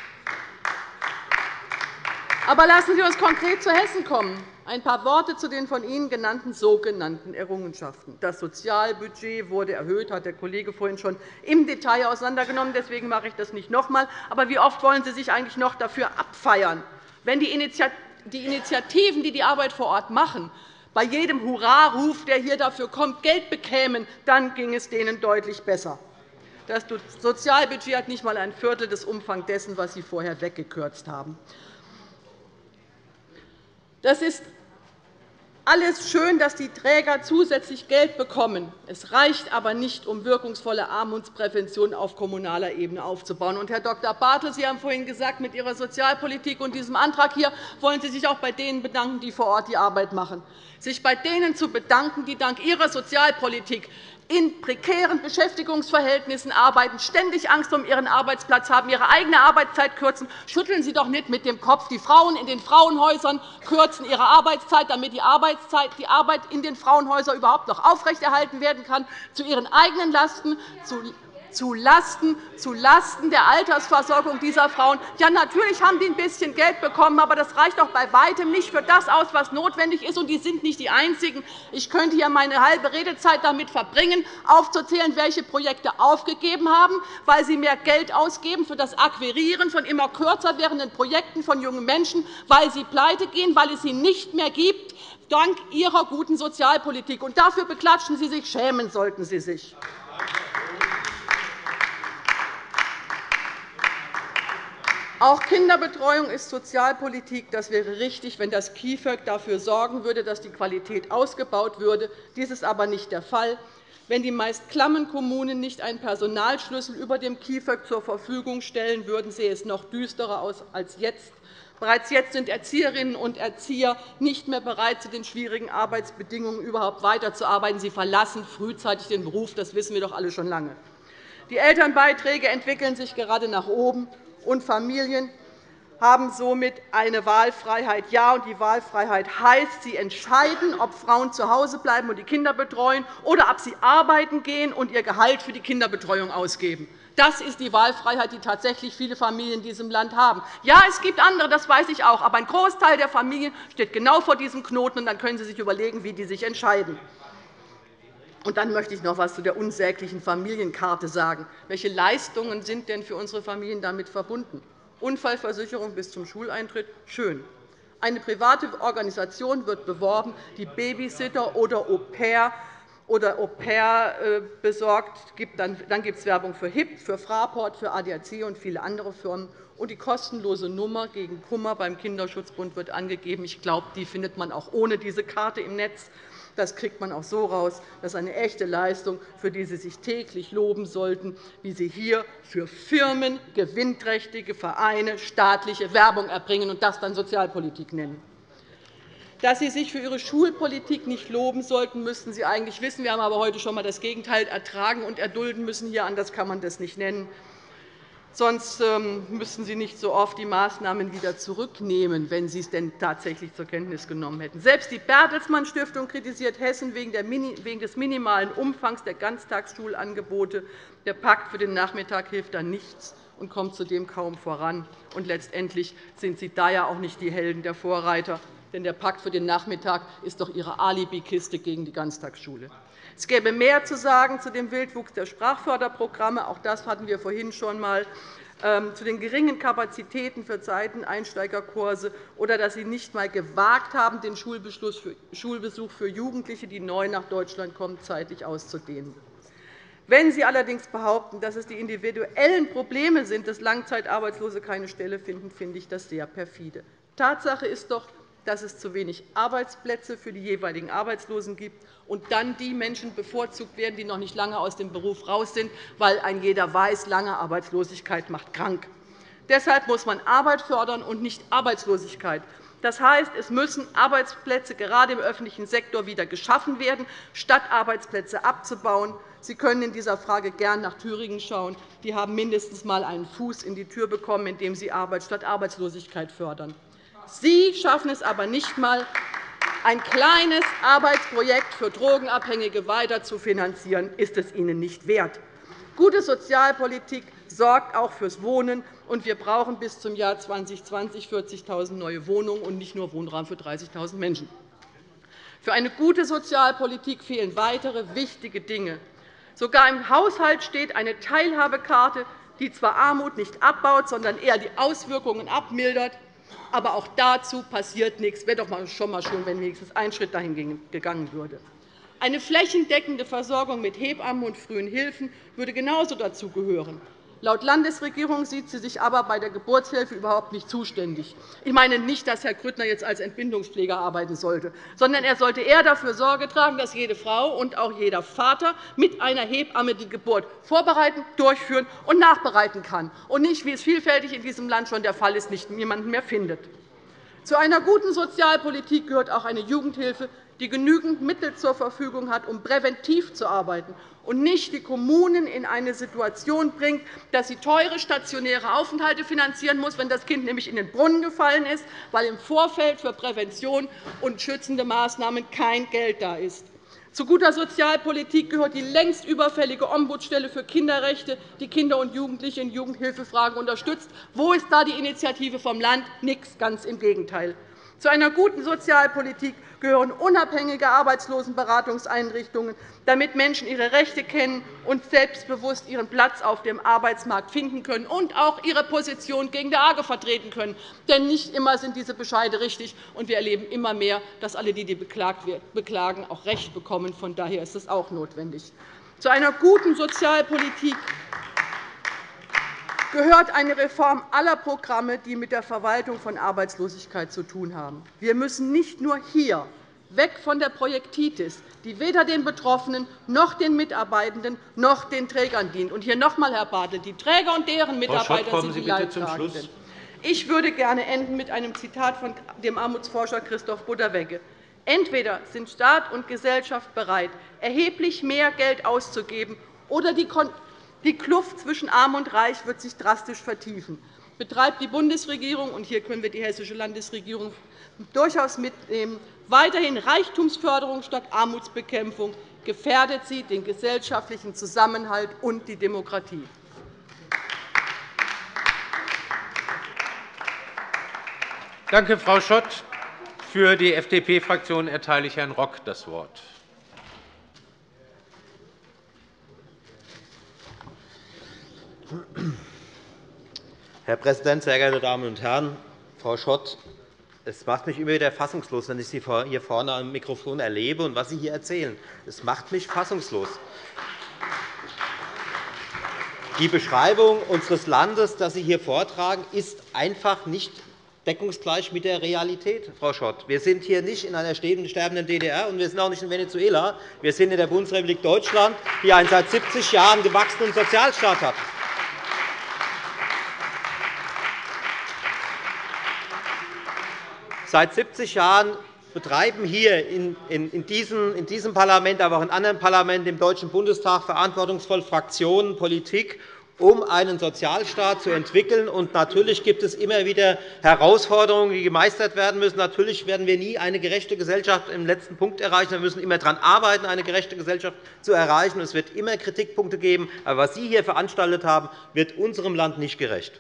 Aber lassen Sie uns konkret zu Hessen kommen. Ein paar Worte zu den von Ihnen genannten sogenannten Errungenschaften. Das Sozialbudget wurde erhöht, hat der Kollege vorhin schon im Detail auseinandergenommen. Deswegen mache ich das nicht noch einmal. Aber wie oft wollen Sie sich eigentlich noch dafür abfeiern, wenn die Initiativen, die die Arbeit vor Ort machen, bei jedem Hurraruf, der hier dafür kommt, Geld bekämen, dann ging es denen deutlich besser. Das Sozialbudget hat nicht einmal ein Viertel des Umfangs dessen, was Sie vorher weggekürzt haben. Das ist alles schön, dass die Träger zusätzlich Geld bekommen. Es reicht aber nicht, um wirkungsvolle Armutsprävention auf kommunaler Ebene aufzubauen. Und, Herr Doktor Bartel, Sie haben vorhin gesagt, mit Ihrer Sozialpolitik und diesem Antrag hier wollen Sie sich auch bei denen bedanken, die vor Ort die Arbeit machen. Sich bei denen zu bedanken, die dank Ihrer Sozialpolitik in prekären Beschäftigungsverhältnissen arbeiten, ständig Angst um ihren Arbeitsplatz haben, ihre eigene Arbeitszeit kürzen, schütteln Sie doch nicht mit dem Kopf. Die Frauen in den Frauenhäusern kürzen ihre Arbeitszeit, damit die, Arbeitszeit, die Arbeit in den Frauenhäusern überhaupt noch aufrechterhalten werden kann, zu ihren eigenen Lasten, zu Lasten, zu Lasten der Altersversorgung dieser Frauen. Ja, natürlich haben die ein bisschen Geld bekommen, aber das reicht doch bei weitem nicht für das aus, was notwendig ist. Und die sind nicht die Einzigen. Ich könnte hier meine halbe Redezeit damit verbringen, aufzuzählen, welche Projekte aufgegeben haben, weil sie mehr Geld ausgeben für das Akquirieren von immer kürzer werdenden Projekten von jungen Menschen, weil sie pleite gehen, weil es sie nicht mehr gibt, dank Ihrer guten Sozialpolitik. Und dafür beklatschen Sie sich. Schämen sollten Sie sich. Auch Kinderbetreuung ist Sozialpolitik. Das wäre richtig, wenn das KiFöG dafür sorgen würde, dass die Qualität ausgebaut würde. Dies ist aber nicht der Fall. Wenn die meist klammen Kommunen nicht einen Personalschlüssel über dem KiFöG zur Verfügung stellen würden, sähe es noch düsterer aus als jetzt. Bereits jetzt sind Erzieherinnen und Erzieher nicht mehr bereit, zu den schwierigen Arbeitsbedingungen überhaupt weiterzuarbeiten. Sie verlassen frühzeitig den Beruf. Das wissen wir doch alle schon lange. Die Elternbeiträge entwickeln sich gerade nach oben, und Familien haben somit eine Wahlfreiheit. Ja, und die Wahlfreiheit heißt, sie entscheiden, ob Frauen zu Hause bleiben und die Kinder betreuen oder ob sie arbeiten gehen und ihr Gehalt für die Kinderbetreuung ausgeben. Das ist die Wahlfreiheit, die tatsächlich viele Familien in diesem Land haben. Ja, es gibt andere, das weiß ich auch, aber ein Großteil der Familien steht genau vor diesem Knoten, und dann können Sie sich überlegen, wie die sich entscheiden. Und dann möchte ich noch etwas zu der unsäglichen Familienkarte sagen. Welche Leistungen sind denn für unsere Familien damit verbunden? Unfallversicherung bis zum Schuleintritt? Schön. Eine private Organisation wird beworben, die Babysitter oder Au-pair oder Au-pair besorgt, gibt, dann, dann gibt es Werbung für H I P, für Fraport, für A D A C und viele andere Firmen. Und die kostenlose Nummer gegen Kummer beim Kinderschutzbund wird angegeben. Ich glaube, die findet man auch ohne diese Karte im Netz. Das kriegt man auch so raus. Das ist eine echte Leistung, für die Sie sich täglich loben sollten, wie Sie hier für Firmen, gewinnträchtige Vereine staatliche Werbung erbringen und das dann Sozialpolitik nennen. Dass Sie sich für Ihre Schulpolitik nicht loben sollten, müssten Sie eigentlich wissen. Wir haben aber heute schon einmal das Gegenteil ertragen und erdulden müssen. Hier anders kann man das nicht nennen. Sonst müssten Sie nicht so oft die Maßnahmen wieder zurücknehmen, wenn Sie es denn tatsächlich zur Kenntnis genommen hätten. Selbst die Bertelsmann Stiftung kritisiert Hessen wegen des minimalen Umfangs der Ganztagsschulangebote. Der Pakt für den Nachmittag hilft da nichts und kommt zudem kaum voran. Und letztendlich sind Sie da ja auch nicht die Helden der Vorreiter, denn der Pakt für den Nachmittag ist doch Ihre Alibikiste gegen die Ganztagsschule. Es gäbe mehr zu sagen zu dem Wildwuchs der Sprachförderprogramme. Auch das hatten wir vorhin schon einmal. Zu den geringen Kapazitäten für Seiteneinsteigerkurse oder dass Sie nicht einmal gewagt haben, den Schulbesuch für Jugendliche, die neu nach Deutschland kommen, zeitlich auszudehnen. Wenn Sie allerdings behaupten, dass es die individuellen Probleme sind, dass Langzeitarbeitslose keine Stelle finden, finde ich das sehr perfide. Tatsache ist doch, dass es zu wenig Arbeitsplätze für die jeweiligen Arbeitslosen gibt und dann die Menschen bevorzugt werden, die noch nicht lange aus dem Beruf heraus sind, weil ein jeder weiß, lange Arbeitslosigkeit macht krank. Deshalb muss man Arbeit fördern und nicht Arbeitslosigkeit. Das heißt, es müssen Arbeitsplätze gerade im öffentlichen Sektor wieder geschaffen werden, statt Arbeitsplätze abzubauen. Sie können in dieser Frage gern nach Thüringen schauen. Die haben mindestens einmal einen Fuß in die Tür bekommen, indem sie Arbeit statt Arbeitslosigkeit fördern. Sie schaffen es aber nicht einmal, ein kleines Arbeitsprojekt für Drogenabhängige weiter zu finanzieren, ist es Ihnen nicht wert. Gute Sozialpolitik sorgt auch fürs Wohnen, und wir brauchen bis zum Jahr zweitausendzwanzig vierzigtausend neue Wohnungen und nicht nur Wohnraum für dreißigtausend Menschen. Für eine gute Sozialpolitik fehlen weitere wichtige Dinge. Sogar im Haushalt steht eine Teilhabekarte, die zwar Armut nicht abbaut, sondern eher die Auswirkungen abmildert. Aber auch dazu passiert nichts. Es wäre doch schon einmal schön, wenn wenigstens ein Schritt dahin gegangen würde. Eine flächendeckende Versorgung mit Hebammen und frühen Hilfen würde genauso dazugehören. Laut Landesregierung sieht sie sich aber bei der Geburtshilfe überhaupt nicht zuständig. Ich meine nicht, dass Herr Grüttner jetzt als Entbindungspfleger arbeiten sollte, sondern er sollte eher dafür Sorge tragen, dass jede Frau und auch jeder Vater mit einer Hebamme die Geburt vorbereiten, durchführen und nachbereiten kann, und nicht, wie es vielfältig in diesem Land schon der Fall ist, nicht niemanden mehr findet. Zu einer guten Sozialpolitik gehört auch eine Jugendhilfe, die genügend Mittel zur Verfügung hat, um präventiv zu arbeiten und nicht die Kommunen in eine Situation bringt, dass sie teure stationäre Aufenthalte finanzieren muss, wenn das Kind nämlich in den Brunnen gefallen ist, weil im Vorfeld für Prävention und schützende Maßnahmen kein Geld da ist. Zu guter Sozialpolitik gehört die längst überfällige Ombudsstelle für Kinderrechte, die Kinder und Jugendliche in Jugendhilfefragen unterstützt. Wo ist da die Initiative vom Land? Nichts, ganz im Gegenteil. Zu einer guten Sozialpolitik gehören unabhängige Arbeitslosenberatungseinrichtungen, damit Menschen ihre Rechte kennen und selbstbewusst ihren Platz auf dem Arbeitsmarkt finden können und auch ihre Position gegen der A G E vertreten können. Denn nicht immer sind diese Bescheide richtig, und wir erleben immer mehr, dass alle, die beklagen, auch Recht bekommen. Von daher ist es auch notwendig. Zu einer guten Sozialpolitik gehört eine Reform aller Programme, die mit der Verwaltung von Arbeitslosigkeit zu tun haben. Wir müssen nicht nur hier weg von der Projektitis, die weder den Betroffenen noch den Mitarbeitenden noch den Trägern dient. Und hier noch einmal, Herr Bartel, die Träger und deren Mitarbeiter sind die Leidtragenden. Ich würde gerne enden mit einem Zitat von dem Armutsforscher Christoph Butterwegge. Entweder sind Staat und Gesellschaft bereit, erheblich mehr Geld auszugeben, oder die Die Kluft zwischen Arm und Reich wird sich drastisch vertiefen. Betreibt die Bundesregierung, und hier können wir die Hessische Landesregierung durchaus mitnehmen, weiterhin Reichtumsförderung statt Armutsbekämpfung, gefährdet sie den gesellschaftlichen Zusammenhalt und die Demokratie. Danke, Frau Schott. Für die F D P-Fraktion erteile ich Herrn Rock das Wort. Herr Präsident, sehr geehrte Damen und Herren! Frau Schott, Es macht mich immer wieder fassungslos, wenn ich Sie hier vorne am Mikrofon erlebe und was Sie hier erzählen. Es macht mich fassungslos. Die Beschreibung unseres Landes, das Sie hier vortragen, ist einfach nicht deckungsgleich mit der Realität, Frau Schott. Wir sind hier nicht in einer sterbenden D D R, und wir sind auch nicht in Venezuela. Wir sind in der Bundesrepublik Deutschland, die einen seit siebzig Jahren gewachsenen Sozialstaat hat. Seit siebzig Jahren betreiben hier in, in, in, diesem, in diesem Parlament, aber auch in anderen Parlamenten, im Deutschen Bundestag, verantwortungsvoll Fraktionen Politik, um einen Sozialstaat zu entwickeln. Und natürlich gibt es immer wieder Herausforderungen, die gemeistert werden müssen. Natürlich werden wir nie eine gerechte Gesellschaft im letzten Punkt erreichen. Wir müssen immer daran arbeiten, eine gerechte Gesellschaft zu erreichen. Es wird immer Kritikpunkte geben. Aber was Sie hier veranstaltet haben, wird unserem Land nicht gerecht.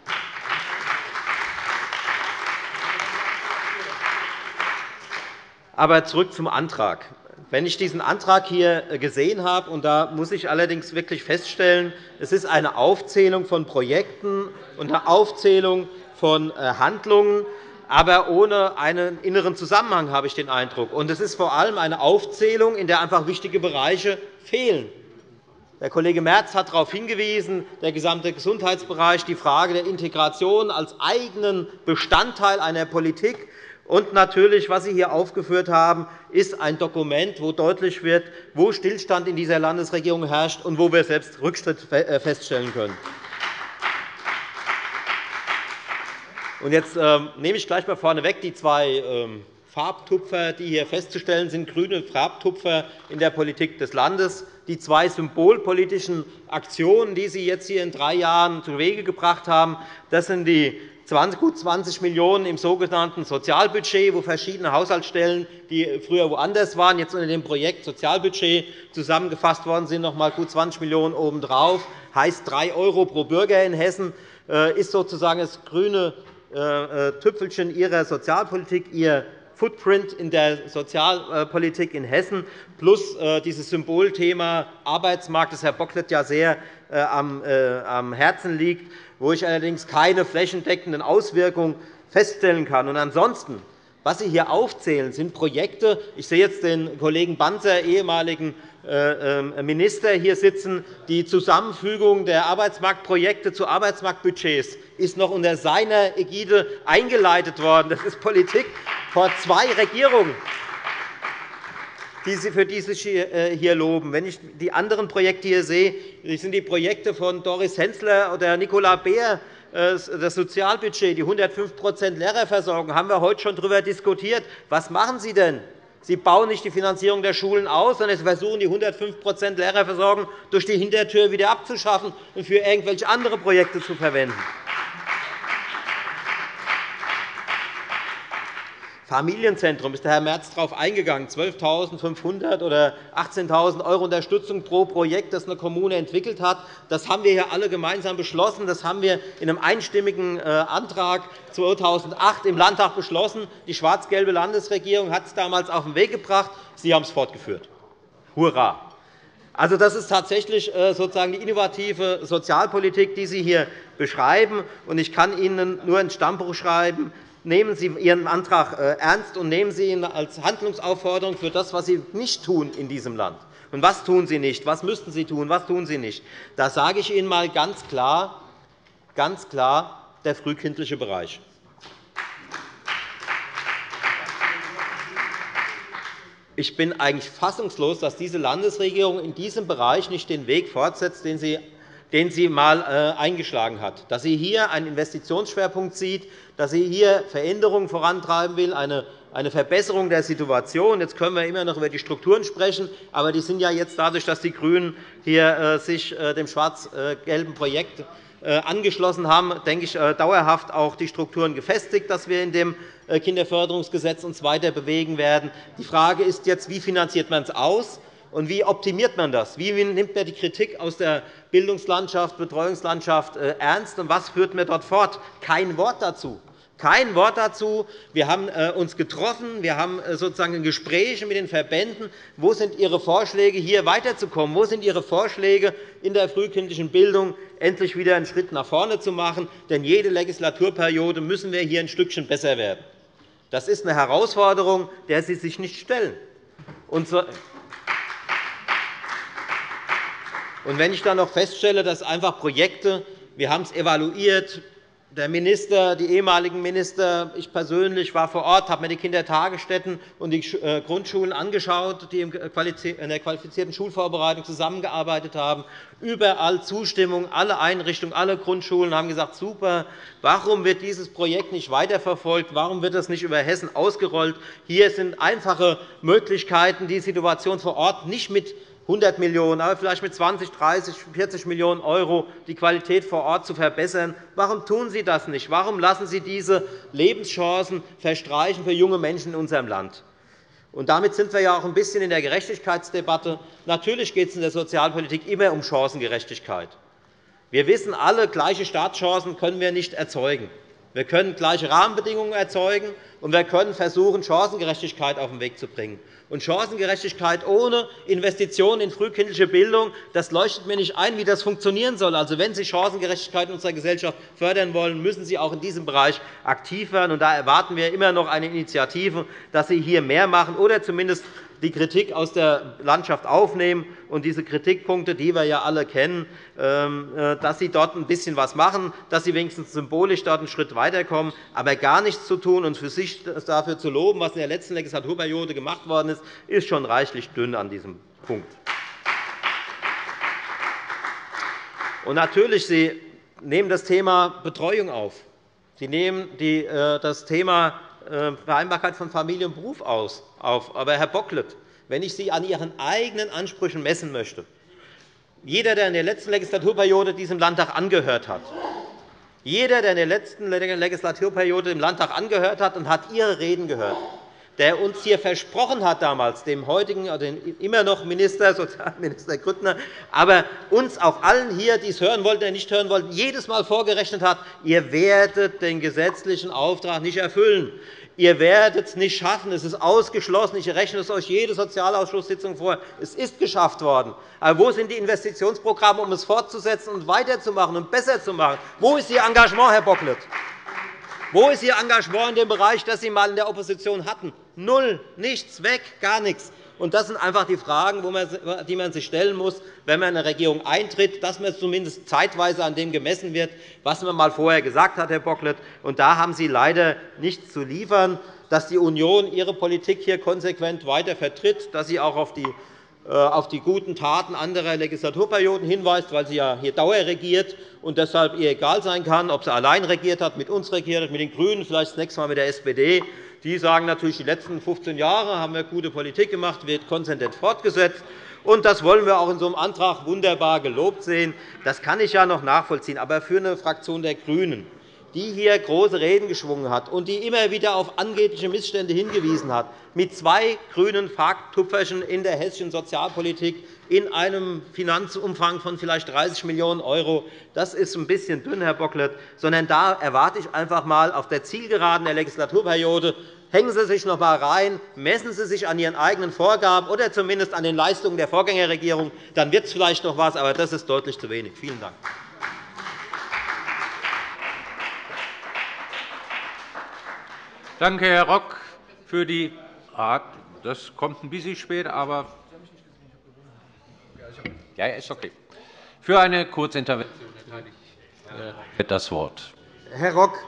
Aber zurück zum Antrag. Wenn ich diesen Antrag hier gesehen habe, und da muss ich allerdings wirklich feststellen, es ist eine Aufzählung von Projekten und eine Aufzählung von Handlungen, aber ohne einen inneren Zusammenhang, habe ich den Eindruck. Und es ist vor allem eine Aufzählung, in der einfach wichtige Bereiche fehlen. Der Kollege Merz hat darauf hingewiesen, der gesamte Gesundheitsbereich, die Frage der Integration als eigenen Bestandteil einer Politik. Und natürlich, was Sie hier aufgeführt haben, ist ein Dokument, wo deutlich wird, wo Stillstand in dieser Landesregierung herrscht und wo wir selbst Rückschritt feststellen können. Und jetzt äh, nehme ich gleich einmal vorneweg die zwei äh, Farbtupfer, die hier festzustellen sind, grüne Farbtupfer in der Politik des Landes. Die zwei symbolpolitischen Aktionen, die Sie jetzt hier in drei Jahren zu Wege gebracht haben, das sind die gut zwanzig Millionen € im sogenannten Sozialbudget, wo verschiedene Haushaltsstellen, die früher woanders waren, jetzt unter dem Projekt Sozialbudget zusammengefasst worden sind, noch einmal gut zwanzig Millionen € obendrauf. Das heißt drei € pro Bürger in Hessen, ist sozusagen das grüne Tüpfelchen Ihrer Sozialpolitik, Ihr Footprint in der Sozialpolitik in Hessen, plus dieses Symbolthema Arbeitsmarkt, das Herr Bocklet ja sehr am Herzen liegt, wo ich allerdings keine flächendeckenden Auswirkungen feststellen kann. Und ansonsten, was Sie hier aufzählen, sind Projekte. Ich sehe jetzt den Kollegen Banzer, ehemaligen Minister, hier sitzen. Die Zusammenfügung der Arbeitsmarktprojekte zu Arbeitsmarktbudgets ist noch unter seiner Ägide eingeleitet worden. Das ist Politik vor zwei Regierungen, für die Sie sich hier loben. Wenn ich die anderen Projekte hier sehe, das sind die Projekte von Doris Hensler oder Nicola Beer, das Sozialbudget, die hundertfünf Lehrerversorgung, haben wir heute schon darüber diskutiert. Was machen Sie denn? Sie bauen nicht die Finanzierung der Schulen aus, sondern Sie versuchen, die hundertfünf Lehrerversorgung durch die Hintertür wieder abzuschaffen und für irgendwelche andere Projekte zu verwenden. Familienzentrum ist der Herr Merz darauf eingegangen, zwölftausendfünfhundert oder achtzehntausend € Unterstützung pro Projekt, das eine Kommune entwickelt hat. Das haben wir hier alle gemeinsam beschlossen. Das haben wir in einem einstimmigen Antrag zweitausendacht im Landtag beschlossen. Die schwarz-gelbe Landesregierung hat es damals auf den Weg gebracht. Sie haben es fortgeführt. Hurra! Also, das ist tatsächlich sozusagen die innovative Sozialpolitik, die Sie hier beschreiben. Ich kann Ihnen nur einen Stammbruch schreiben. Nehmen Sie Ihren Antrag ernst und nehmen Sie ihn als Handlungsaufforderung für das, was Sie nicht tun in diesem Land. Und was tun Sie nicht? Was müssten Sie tun? Was tun Sie nicht? Da sage ich Ihnen einmal ganz klar, ganz klar der frühkindliche Bereich. Ich bin eigentlich fassungslos, dass diese Landesregierung in diesem Bereich nicht den Weg fortsetzt, den sie den sie einmal eingeschlagen hat, dass sie hier einen Investitionsschwerpunkt sieht, dass sie hier Veränderungen vorantreiben will, eine Verbesserung der Situation. Jetzt können wir immer noch über die Strukturen sprechen, aber die sind ja jetzt dadurch, dass die GRÜNEN hier sich dem schwarz-gelben Projekt angeschlossen haben, denke ich, dauerhaft auch die Strukturen gefestigt, dass wir in dem Kinderförderungsgesetz uns weiter bewegen werden. Die Frage ist jetzt, wie finanziert man es aus? Und wie optimiert man das? Wie nimmt man die Kritik aus der Bildungslandschaft, Betreuungslandschaft ernst? Und was führt man dort fort? Kein Wort dazu. Kein Wort dazu. Wir haben uns getroffen. Wir haben sozusagen Gespräche mit den Verbänden. Wo sind Ihre Vorschläge, hier weiterzukommen? Wo sind Ihre Vorschläge, in der frühkindlichen Bildung endlich wieder einen Schritt nach vorne zu machen? Denn jede Legislaturperiode müssen wir hier ein Stückchen besser werden. Das ist eine Herausforderung, der Sie sich nicht stellen. Und wenn ich dann noch feststelle, dass einfach Projekte, wir haben es evaluiert, der Minister, die ehemaligen Minister, ich persönlich war vor Ort, habe mir die Kindertagesstätten und die Grundschulen angeschaut, die in der qualifizierten Schulvorbereitung zusammengearbeitet haben. Überall Zustimmung, alle Einrichtungen, alle Grundschulen haben gesagt, super, warum wird dieses Projekt nicht weiterverfolgt, warum wird das nicht über Hessen ausgerollt? Hier sind einfache Möglichkeiten, die Situation vor Ort nicht mit hundert Millionen €, aber vielleicht mit zwanzig, dreißig, vierzig Millionen € die Qualität vor Ort zu verbessern. Warum tun Sie das nicht? Warum lassen Sie diese Lebenschancen verstreichen für junge Menschen in unserem Land? Und damit sind wir ja auch ein bisschen in der Gerechtigkeitsdebatte. Natürlich geht es in der Sozialpolitik immer um Chancengerechtigkeit. Wir wissen alle, gleiche Startchancen können wir nicht erzeugen. Wir können gleiche Rahmenbedingungen erzeugen, und wir können versuchen, Chancengerechtigkeit auf den Weg zu bringen. Und Chancengerechtigkeit ohne Investitionen in frühkindliche Bildung, das leuchtet mir nicht ein, wie das funktionieren soll. Also, wenn Sie Chancengerechtigkeit in unserer Gesellschaft fördern wollen, müssen Sie auch in diesem Bereich aktiv werden. Und da erwarten wir immer noch eine Initiative, dass Sie hier mehr machen oder zumindest die Kritik aus der Landschaft aufnehmen und diese Kritikpunkte, die wir ja alle kennen, dass Sie dort ein bisschen was machen, dass Sie wenigstens symbolisch dort einen Schritt weiterkommen, aber gar nichts zu tun und für sich dafür zu loben, was in der letzten Legislaturperiode gemacht worden ist, ist schon reichlich dünn an diesem Punkt. Und natürlich, Sie nehmen das Thema Betreuung auf. Sie nehmen das Thema Vereinbarkeit von Familie und Beruf auf. Aber, Herr Bocklet, wenn ich Sie an Ihren eigenen Ansprüchen messen möchte, jeder, der in der letzten Legislaturperiode diesem Landtag angehört hat, jeder, der in der letzten Legislaturperiode dem Landtag angehört hat und hat Ihre Reden gehört, der uns hier versprochen hat damals, dem heutigen, dem immer noch Minister, Sozialminister Grüttner, aber uns auch allen hier, die es hören wollten oder nicht hören wollten, jedes Mal vorgerechnet hat, ihr werdet den gesetzlichen Auftrag nicht erfüllen. Ihr werdet es nicht schaffen. Es ist ausgeschlossen. Ich rechne es euch jede Sozialausschusssitzung vor. Es ist geschafft worden. Aber wo sind die Investitionsprogramme, um es fortzusetzen und weiterzumachen und besser zu machen? Wo ist Ihr Engagement, Herr Bocklet? Wo ist Ihr Engagement in dem Bereich, das Sie einmal in der Opposition hatten? Null, nichts, weg, gar nichts. Und das sind einfach die Fragen, die man sich stellen muss, wenn man in eine Regierung eintritt, dass man zumindest zeitweise an dem gemessen wird, was man einmal vorher gesagt hat, Herr Bocklet. Und da haben Sie leider nichts zu liefern, dass die Union ihre Politik hier konsequent weiter vertritt, dass sie auch auf die auf die guten Taten anderer Legislaturperioden hinweist, weil sie ja hier dauerregiert und deshalb ihr egal sein kann, ob sie allein regiert hat, mit uns regiert hat, mit den GRÜNEN, vielleicht das nächste Mal mit der S P D. Die sagen natürlich, die letzten fünfzehn Jahre haben wir gute Politik gemacht, wird konsequent fortgesetzt. Und das wollen wir auch in so einem Antrag wunderbar gelobt sehen. Das kann ich ja noch nachvollziehen. Aber für eine Fraktion der GRÜNEN, die hier große Reden geschwungen hat und die immer wieder auf angebliche Missstände hingewiesen hat, mit zwei grünen Farbtupferchen in der hessischen Sozialpolitik in einem Finanzumfang von vielleicht dreißig Millionen €, das ist ein bisschen dünn, Herr Bocklet, sondern da erwarte ich einfach einmal auf der Zielgeraden der Legislaturperiode, hängen Sie sich noch einmal rein, messen Sie sich an Ihren eigenen Vorgaben oder zumindest an den Leistungen der Vorgängerregierung. Dann wird es vielleicht noch etwas, aber das ist deutlich zu wenig. Vielen Dank. Danke, Herr Rock, für die Art. Das kommt ein bisschen spät, aber ja, ist okay. Für eine Kurzintervention erteile ich das Wort. Herr Rock,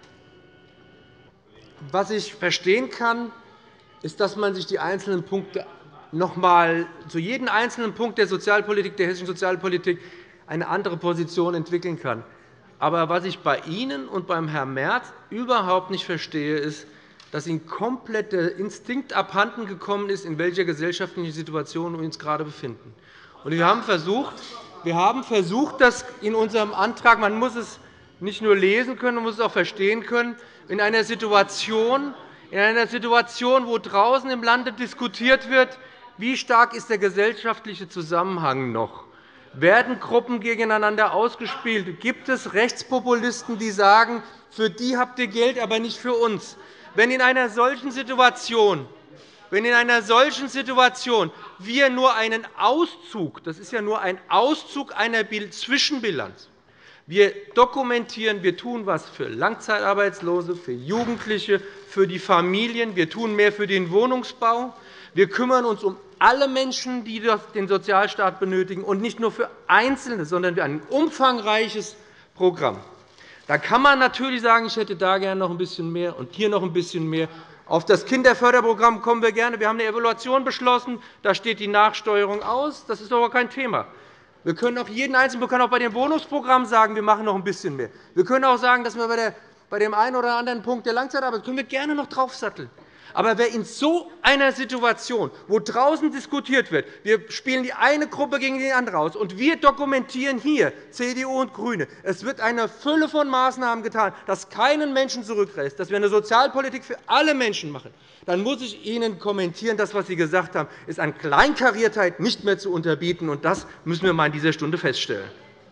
was ich verstehen kann, ist, dass man sich die einzelnen Punkte noch einmal zu jedem einzelnen Punkt der Sozialpolitik, der hessischen Sozialpolitik eine andere Position entwickeln kann. Aber was ich bei Ihnen und beim Herrn Merz überhaupt nicht verstehe, ist, dass Ihnen komplett der Instinkt abhanden gekommen ist, in welcher gesellschaftlichen Situation wir uns gerade befinden. Wir haben versucht, wir haben versucht, das in unserem Antrag, man muss es nicht nur lesen können, man muss es auch verstehen können, in einer Situation, in einer Situation, wo draußen im Lande diskutiert wird, wie stark ist der gesellschaftliche Zusammenhang noch? Werden Gruppen gegeneinander ausgespielt? Gibt es Rechtspopulisten, die sagen, für die habt ihr Geld, aber nicht für uns? Wenn in einer solchen Situation, wenn in einer solchen Situation wir nur einen Auszug, das ist ja nur ein Auszug einer Zwischenbilanz, Wir dokumentieren, wir tun etwas für Langzeitarbeitslose, für Jugendliche, für die Familien. Wir tun mehr für den Wohnungsbau. Wir kümmern uns um alle Menschen, die den Sozialstaat benötigen, und nicht nur für Einzelne, sondern für ein umfangreiches Programm. Da kann man natürlich sagen, ich hätte da gerne noch ein bisschen mehr und hier noch ein bisschen mehr. Auf das Kinderförderprogramm kommen wir gerne. Wir haben eine Evaluation beschlossen. Da steht die Nachsteuerung aus. Das ist aber kein Thema. Wir können auch jeden Einzelnen, wir können auch bei dem Bonusprogramm sagen, wir machen noch ein bisschen mehr. Wir können auch sagen, dass wir bei, der, bei dem einen oder anderen Punkt der Langzeitarbeit können wir gerne noch draufsatteln. Aber wer in so einer Situation, wo draußen diskutiert wird, wir spielen die eine Gruppe gegen die andere aus, und wir dokumentieren hier, C D U und GRÜNE, es wird eine Fülle von Maßnahmen getan, dass keinen Menschen zurücklässt, dass wir eine Sozialpolitik für alle Menschen machen, dann muss ich Ihnen kommentieren, das, was Sie gesagt haben, ist an Kleinkariertheit nicht mehr zu unterbieten. Und das müssen wir einmal in dieser Stunde feststellen.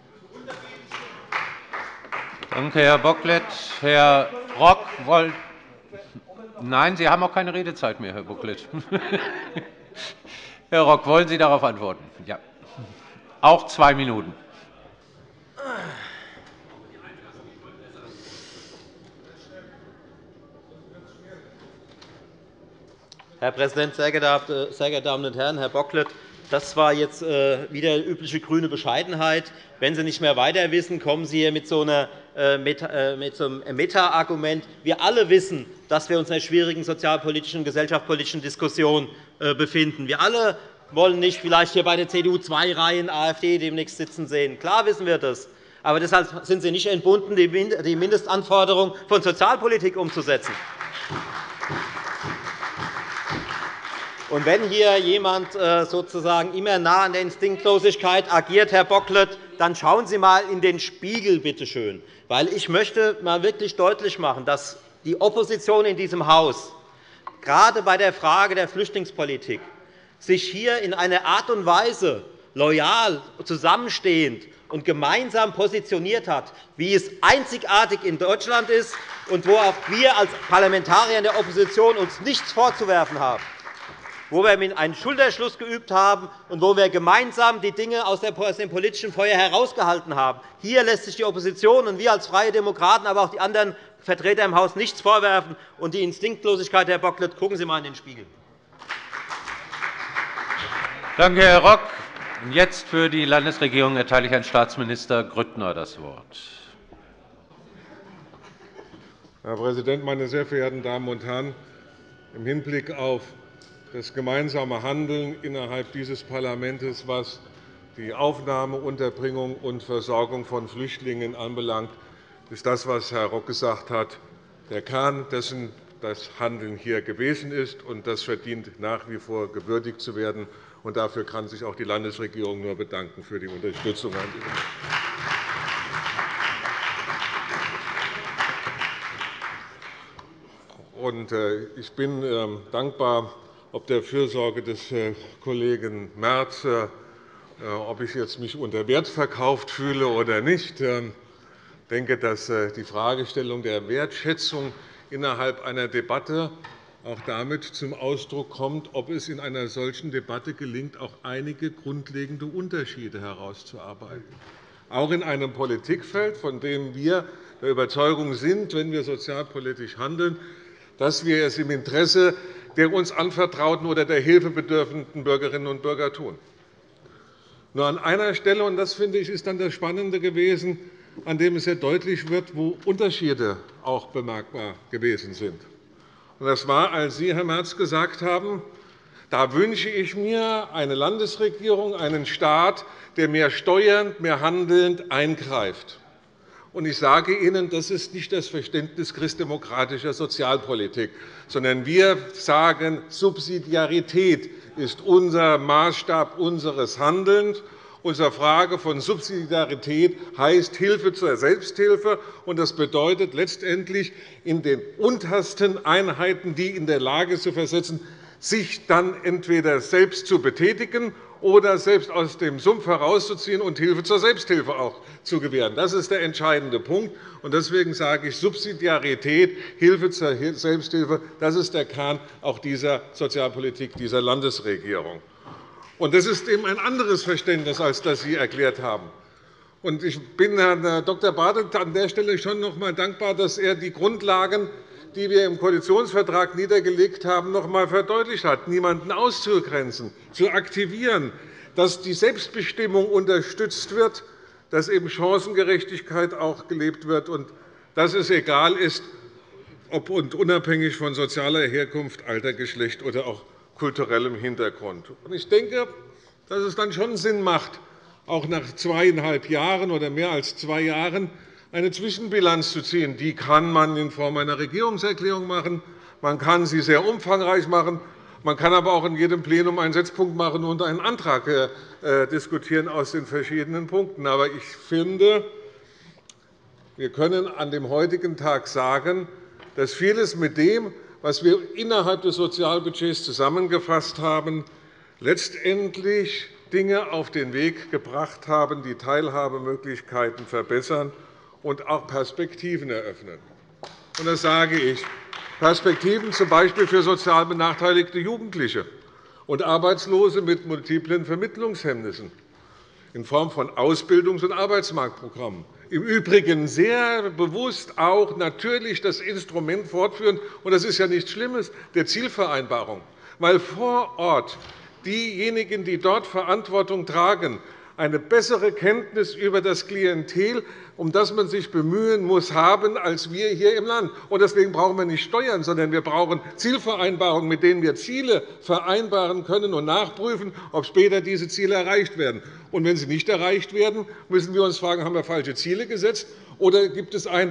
Danke, Herr Bocklet. Herr Rock, wollt Nein, Sie haben auch keine Redezeit mehr, Herr Bocklet. Herr Rock, wollen Sie darauf antworten? Ja. Auch zwei Minuten. Herr Präsident, sehr geehrte Damen und Herren! Herr Bocklet, das war jetzt wieder übliche grüne Bescheidenheit. Wenn Sie nicht mehr weiter wissen, kommen Sie hier mit so, einer, mit so einem Meta-Argument. Wir alle wissen, dass wir uns in einer schwierigen sozialpolitischen und gesellschaftspolitischen Diskussion befinden. Wir alle wollen nicht vielleicht hier bei der C D U zwei Reihen AfD demnächst sitzen sehen. Klar wissen wir das. Aber deshalb sind Sie nicht entbunden, die Mindestanforderungen von Sozialpolitik umzusetzen. Und wenn hier jemand sozusagen immer nah an der Instinktlosigkeit agiert, Herr Bocklet, dann schauen Sie einmal in den Spiegel, bitte schön. Weil ich möchte mal wirklich deutlich machen, dass die Opposition in diesem Haus gerade bei der Frage der Flüchtlingspolitik sich hier in einer Art und Weise loyal, zusammenstehend und gemeinsam positioniert hat, wie es einzigartig in Deutschland ist und wo auch wir als Parlamentarier in der Opposition uns nichts vorzuwerfen haben, wo wir einen Schulterschluss geübt haben und wo wir gemeinsam die Dinge aus dem politischen Feuer herausgehalten haben. Hier lässt sich die Opposition und wir als Freie Demokraten, aber auch die anderen Vertreter im Haus nichts vorwerfen. Und die Instinktlosigkeit, Herr Bocklet, gucken Sie einmal in den Spiegel. Danke, Herr Rock. Jetzt für die Landesregierung erteile ich Herrn Staatsminister Grüttner das Wort. Herr Präsident, meine sehr verehrten Damen und Herren! Im Hinblick auf das gemeinsame Handeln innerhalb dieses Parlaments, was die Aufnahme, Unterbringung und Versorgung von Flüchtlingen anbelangt, ist das, was Herr Rock gesagt hat, der Kern dessen, das Handeln hier gewesen ist. Und das verdient nach wie vor gewürdigt zu werden. Und dafür kann sich auch die Landesregierung nur bedanken für die Unterstützung an diesem Und ich bin dankbar ob der Fürsorge des Kollegen Merz, ob ich jetzt mich unter Wert verkauft fühle oder nicht. Ich denke, dass die Fragestellung der Wertschätzung innerhalb einer Debatte auch damit zum Ausdruck kommt, ob es in einer solchen Debatte gelingt, auch einige grundlegende Unterschiede herauszuarbeiten. Auch in einem Politikfeld, von dem wir der Überzeugung sind, wenn wir sozialpolitisch handeln, dass wir es im Interesse der uns anvertrauten oder der hilfebedürfenden Bürgerinnen und Bürger tun. Nur an einer Stelle, und das finde ich, ist dann das Spannende gewesen, an dem es sehr deutlich wird, wo Unterschiede auch bemerkbar gewesen sind. Das war, als Sie, Herr Merz, gesagt haben, da wünsche ich mir eine Landesregierung, einen Staat, der mehr steuernd, mehr handelnd eingreift. Ich sage Ihnen, das ist nicht das Verständnis christdemokratischer Sozialpolitik, sondern wir sagen, Subsidiarität ist unser Maßstab unseres Handelns. Unsere Frage von Subsidiarität heißt Hilfe zur Selbsthilfe. Das bedeutet letztendlich, in den untersten Einheiten die in der Lage zu versetzen, sich dann entweder selbst zu betätigen oder selbst aus dem Sumpf herauszuziehen und Hilfe zur Selbsthilfe auch zu gewähren. Das ist der entscheidende Punkt. Deswegen sage ich, Subsidiarität, Hilfe zur Selbsthilfe, das ist der Kern auch dieser Sozialpolitik dieser Landesregierung. Das ist eben ein anderes Verständnis, als das Sie erklärt haben. Ich bin Herrn Doktor Bartelt an der Stelle schon noch einmal dankbar, dass er die Grundlagen, die wir im Koalitionsvertrag niedergelegt haben, noch einmal verdeutlicht hat, niemanden auszugrenzen, zu aktivieren, dass die Selbstbestimmung unterstützt wird, dass eben Chancengerechtigkeit auch gelebt wird und dass es egal ist, ob und unabhängig von sozialer Herkunft, Alter, Geschlecht oder auch kulturellem Hintergrund. Ich denke, dass es dann schon Sinn macht, auch nach zweieinhalb Jahren oder mehr als zwei Jahren eine Zwischenbilanz zu ziehen. Die kann man in Form einer Regierungserklärung machen. Man kann sie sehr umfangreich machen. Man kann aber auch in jedem Plenum einen Setzpunkt machen und einen Antrag diskutieren aus den verschiedenen Punkten. Aber ich finde, wir können an dem heutigen Tag sagen, dass vieles mit dem, was wir innerhalb des Sozialbudgets zusammengefasst haben, letztendlich Dinge auf den Weg gebracht haben, die Teilhabemöglichkeiten verbessern und auch Perspektiven eröffnen. Und das sage ich. Perspektiven z. B. für sozial benachteiligte Jugendliche und Arbeitslose mit multiplen Vermittlungshemmnissen in Form von Ausbildungs- und Arbeitsmarktprogrammen. Im Übrigen sehr bewusst auch natürlich das Instrument fortführen, und das ist ja nichts Schlimmes, der Zielvereinbarung, weil vor Ort diejenigen, die dort Verantwortung tragen, eine bessere Kenntnis über das Klientel, um das man sich bemühen muss, haben als wir hier im Land. Deswegen brauchen wir nicht Steuern, sondern wir brauchen Zielvereinbarungen, mit denen wir Ziele vereinbaren können und nachprüfen, ob später diese Ziele erreicht werden. Und wenn sie nicht erreicht werden, müssen wir uns fragen, haben wir falsche Ziele gesetzt, oder gibt es einen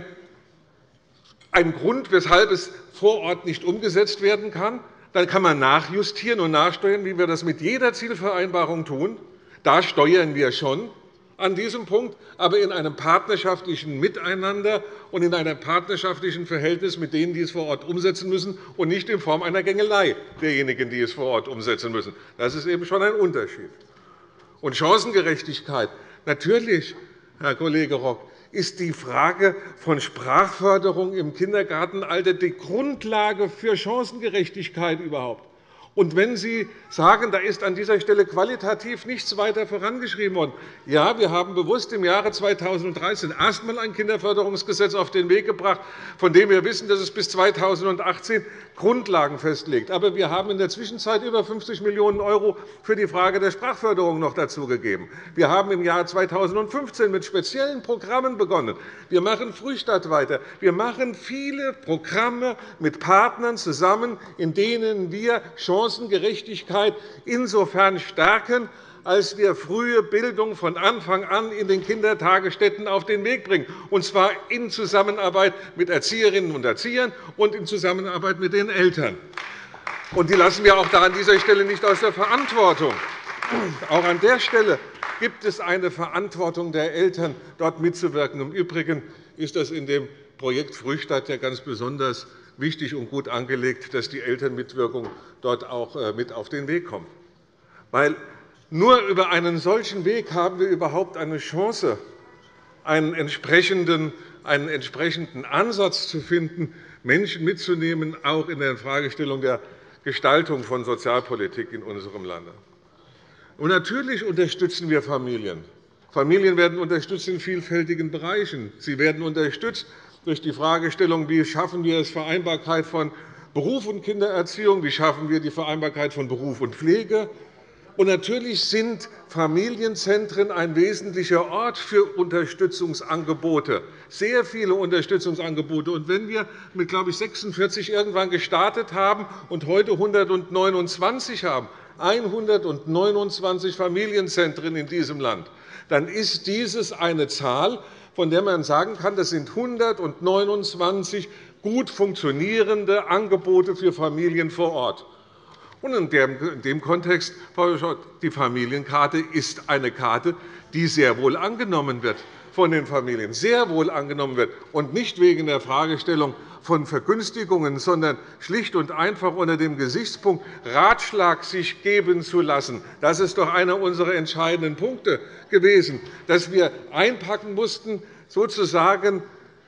Grund, weshalb es vor Ort nicht umgesetzt werden kann? Dann kann man nachjustieren und nachsteuern, wie wir das mit jeder Zielvereinbarung tun. Da steuern wir schon an diesem Punkt, aber in einem partnerschaftlichen Miteinander und in einem partnerschaftlichen Verhältnis mit denen, die es vor Ort umsetzen müssen, und nicht in Form einer Gängelei derjenigen, die es vor Ort umsetzen müssen. Das ist eben schon ein Unterschied. Und Chancengerechtigkeit. Natürlich, Herr Kollege Rock, ist die Frage von Sprachförderung im Kindergartenalter die Grundlage für Chancengerechtigkeit überhaupt. Und wenn Sie sagen, da ist an dieser Stelle qualitativ nichts weiter vorangeschrieben worden, ja, wir haben bewusst im Jahre zweitausenddreizehn erstmals ein Kinderförderungsgesetz auf den Weg gebracht, von dem wir wissen, dass es bis zweitausendachtzehn Grundlagen festlegt. Aber wir haben in der Zwischenzeit über fünfzig Millionen € für die Frage der Sprachförderung noch dazugegeben. Wir haben im Jahr zweitausendfünfzehn mit speziellen Programmen begonnen. Wir machen Frühstart weiter. Wir machen viele Programme mit Partnern zusammen, in denen wir Chancengerechtigkeit insofern stärken, als wir frühe Bildung von Anfang an in den Kindertagesstätten auf den Weg bringen, und zwar in Zusammenarbeit mit Erzieherinnen und Erziehern und in Zusammenarbeit mit den Eltern. Und die lassen wir auch an dieser Stelle nicht aus der Verantwortung. Auch an der Stelle gibt es eine Verantwortung der Eltern, dort mitzuwirken. Im Übrigen ist das in dem Projekt Frühstart ja ganz besonders wichtig und gut angelegt, dass die Elternmitwirkung dort auch mit auf den Weg kommt. Weil nur über einen solchen Weg haben wir überhaupt eine Chance, einen entsprechenden, einen entsprechenden Ansatz zu finden, Menschen mitzunehmen, auch in der Fragestellung der Gestaltung von Sozialpolitik in unserem Lande. Und natürlich unterstützen wir Familien. Familien werden unterstützt in vielfältigen Bereichen. Sie werden unterstützt durch die Fragestellung, wie schaffen wir es, Vereinbarkeit von Beruf und Kindererziehung, wie schaffen wir die Vereinbarkeit von Beruf und Pflege. Und natürlich sind Familienzentren ein wesentlicher Ort für Unterstützungsangebote, sehr viele Unterstützungsangebote. Und wenn wir mit, glaube ich, sechsundvierzig irgendwann gestartet haben und heute hundertneunundzwanzig haben, hundertneunundzwanzig Familienzentren in diesem Land, dann ist dieses eine Zahl, von der man sagen kann, das sind hundertneunundzwanzig gut funktionierende Angebote für Familien vor Ort. In dem Kontext, Frau Schott, die Familienkarte ist eine Karte, die sehr wohl angenommen wird von den Familien, sehr wohl angenommen wird, und nicht wegen der Fragestellung von Vergünstigungen, sondern schlicht und einfach unter dem Gesichtspunkt, Ratschlag sich geben zu lassen. Das ist doch einer unserer entscheidenden Punkte gewesen, dass wir einpacken mussten, sozusagen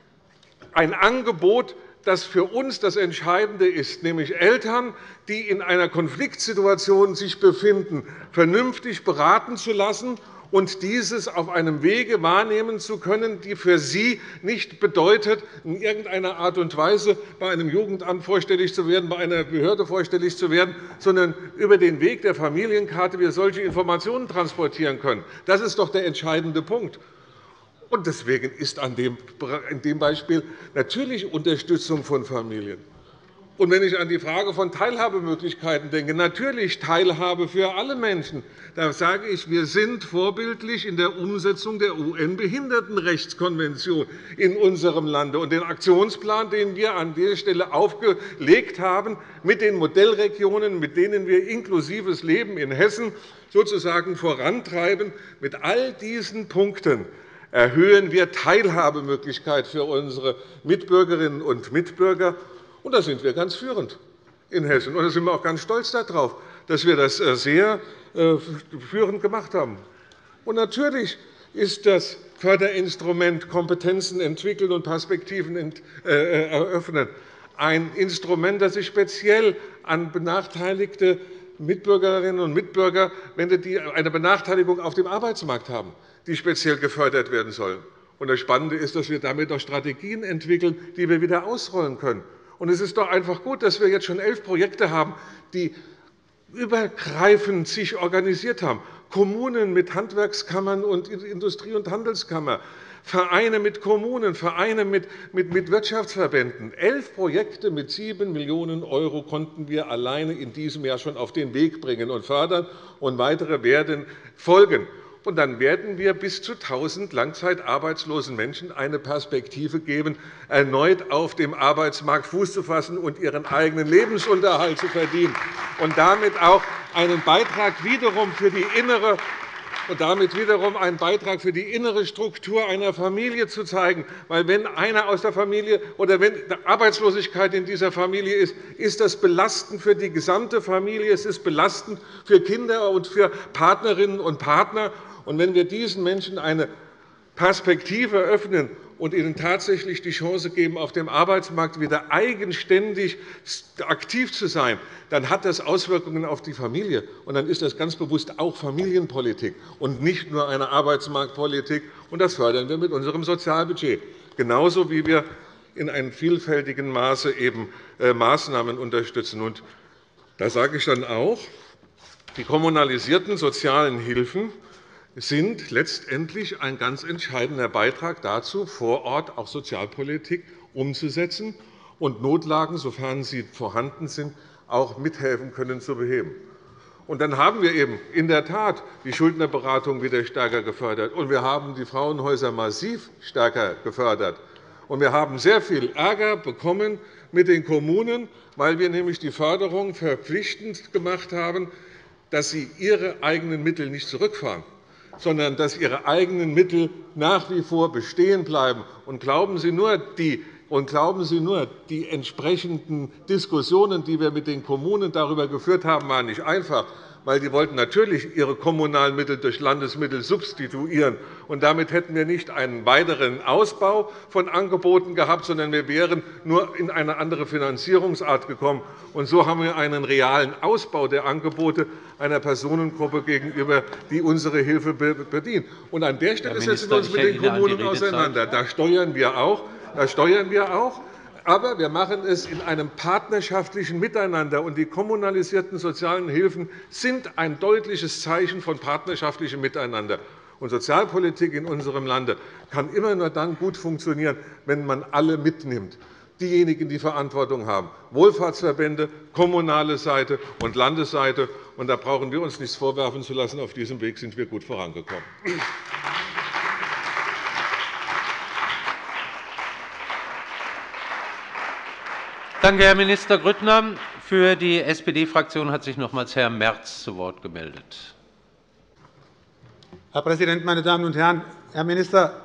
ein Angebot, das für uns das Entscheidende ist, nämlich Eltern, die in einer Konfliktsituation sich befinden, vernünftig beraten zu lassen und dieses auf einem Wege wahrnehmen zu können, die für Sie nicht bedeutet, in irgendeiner Art und Weise bei einem Jugendamt vorstellig zu werden, bei einer Behörde vorstellig zu werden, sondern über den Weg der Familienkarte wir solche Informationen transportieren können. Das ist doch der entscheidende Punkt. Und deswegen ist an dem, in dem Beispiel natürlich Unterstützung von Familien. Und wenn ich an die Frage von Teilhabemöglichkeiten denke, natürlich Teilhabe für alle Menschen, da sage ich, wir sind vorbildlich in der Umsetzung der U N-Behindertenrechtskonvention in unserem Lande. Und den Aktionsplan, den wir an dieser Stelle aufgelegt haben, mit den Modellregionen, mit denen wir inklusives Leben in Hessen sozusagen vorantreiben, mit all diesen Punkten erhöhen wir Teilhabemöglichkeit für unsere Mitbürgerinnen und Mitbürger. Und da sind wir ganz führend in Hessen. Und da sind wir auch ganz stolz darauf, dass wir das sehr führend gemacht haben. Und natürlich ist das Förderinstrument Kompetenzen entwickeln und Perspektiven eröffnen ein Instrument, das sich speziell an benachteiligte Mitbürgerinnen und Mitbürger wendet, die eine Benachteiligung auf dem Arbeitsmarkt haben, die speziell gefördert werden sollen. Und das Spannende ist, dass wir damit auch Strategien entwickeln, die wir wieder ausrollen können. Und es ist doch einfach gut, dass wir jetzt schon elf Projekte haben, die übergreifend sich organisiert haben. Kommunen mit Handwerkskammern und Industrie- und Handelskammer, Vereine mit Kommunen, Vereine mit, mit, mit Wirtschaftsverbänden. Elf Projekte mit sieben Millionen € konnten wir alleine in diesem Jahr schon auf den Weg bringen und fördern, und weitere werden folgen. Und dann werden wir bis zu tausend langzeitarbeitslosen Menschen eine Perspektive geben, erneut auf dem Arbeitsmarkt Fuß zu fassen und ihren eigenen Lebensunterhalt zu verdienen und damit auch einen Beitrag wiederum für die innere und damit wiederum einen Beitrag für die innere Struktur einer Familie zu zeigen. Weil wenn einer aus der Familie oder wenn Arbeitslosigkeit in dieser Familie ist, ist das belastend für die gesamte Familie. Es ist belastend für Kinder und für Partnerinnen und Partner. Und wenn wir diesen Menschen eine Perspektive öffnen und ihnen tatsächlich die Chance geben, auf dem Arbeitsmarkt wieder eigenständig aktiv zu sein, dann hat das Auswirkungen auf die Familie. Und dann ist das ganz bewusst auch Familienpolitik und nicht nur eine Arbeitsmarktpolitik. Und das fördern wir mit unserem Sozialbudget, genauso wie wir in einem vielfältigen Maße eben Maßnahmen unterstützen. Und da sage ich dann auch, die kommunalisierten sozialen Hilfen sind letztendlich ein ganz entscheidender Beitrag dazu, vor Ort auch Sozialpolitik umzusetzen und Notlagen, sofern sie vorhanden sind, auch mithelfen können zu beheben. Und dann haben wir eben in der Tat die Schuldnerberatung wieder stärker gefördert, und wir haben die Frauenhäuser massiv stärker gefördert. Und wir haben sehr viel Ärger bekommen mit den Kommunen, weil wir nämlich die Förderung verpflichtend gemacht haben, dass sie ihre eigenen Mittel nicht zurückfahren, sondern dass ihre eigenen Mittel nach wie vor bestehen bleiben. Und glauben Sie nur, die Und glauben Sie nur, die entsprechenden Diskussionen, die wir mit den Kommunen darüber geführt haben, waren nicht einfach, weil die wollten natürlich ihre kommunalen Mittel durch Landesmittel substituieren. Und damit hätten wir nicht einen weiteren Ausbau von Angeboten gehabt, sondern wir wären nur in eine andere Finanzierungsart gekommen. Und so haben wir einen realen Ausbau der Angebote einer Personengruppe gegenüber, die unsere Hilfe bedient. Und an der Stelle setzen wir uns mit den Kommunen auseinander. Da steuern wir auch. Da steuern wir auch. Aber wir machen es in einem partnerschaftlichen Miteinander. Und die kommunalisierten sozialen Hilfen sind ein deutliches Zeichen von partnerschaftlichem Miteinander. Und Sozialpolitik in unserem Lande kann immer nur dann gut funktionieren, wenn man alle mitnimmt. Diejenigen, die Verantwortung haben, Wohlfahrtsverbände, kommunale Seite und Landesseite. Und da brauchen wir uns nichts vorwerfen zu lassen. Auf diesem Weg sind wir gut vorangekommen. Danke, Herr Minister Grüttner. Für die S P D-Fraktion hat sich nochmals Herr Merz zu Wort gemeldet. Herr Präsident, meine Damen und Herren! Herr Minister,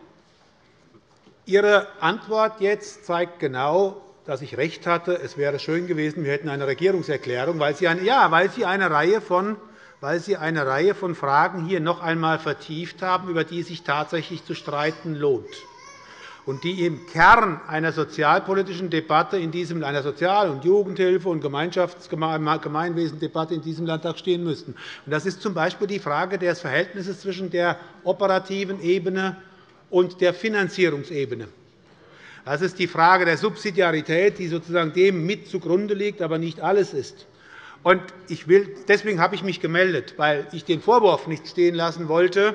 Ihre Antwort jetzt zeigt genau, dass ich recht hatte. Es wäre schön gewesen, wir hätten eine Regierungserklärung, weil Sie eine, ja, weil Sie eine Reihe von weil Sie eine Reihe von Fragen hier noch einmal vertieft haben, über die es sich tatsächlich zu streiten lohnt. und die im Kern einer sozialpolitischen Debatte in diesem, einer Sozial- und Jugendhilfe- und Gemeinwesendebatte in diesem Landtag stehen müssten. Das ist z. B. die Frage des Verhältnisses zwischen der operativen Ebene und der Finanzierungsebene. Das ist die Frage der Subsidiarität, die sozusagen dem mit zugrunde liegt, aber nicht alles ist. Und ich will, deswegen habe ich mich gemeldet, weil ich den Vorwurf nicht stehen lassen wollte,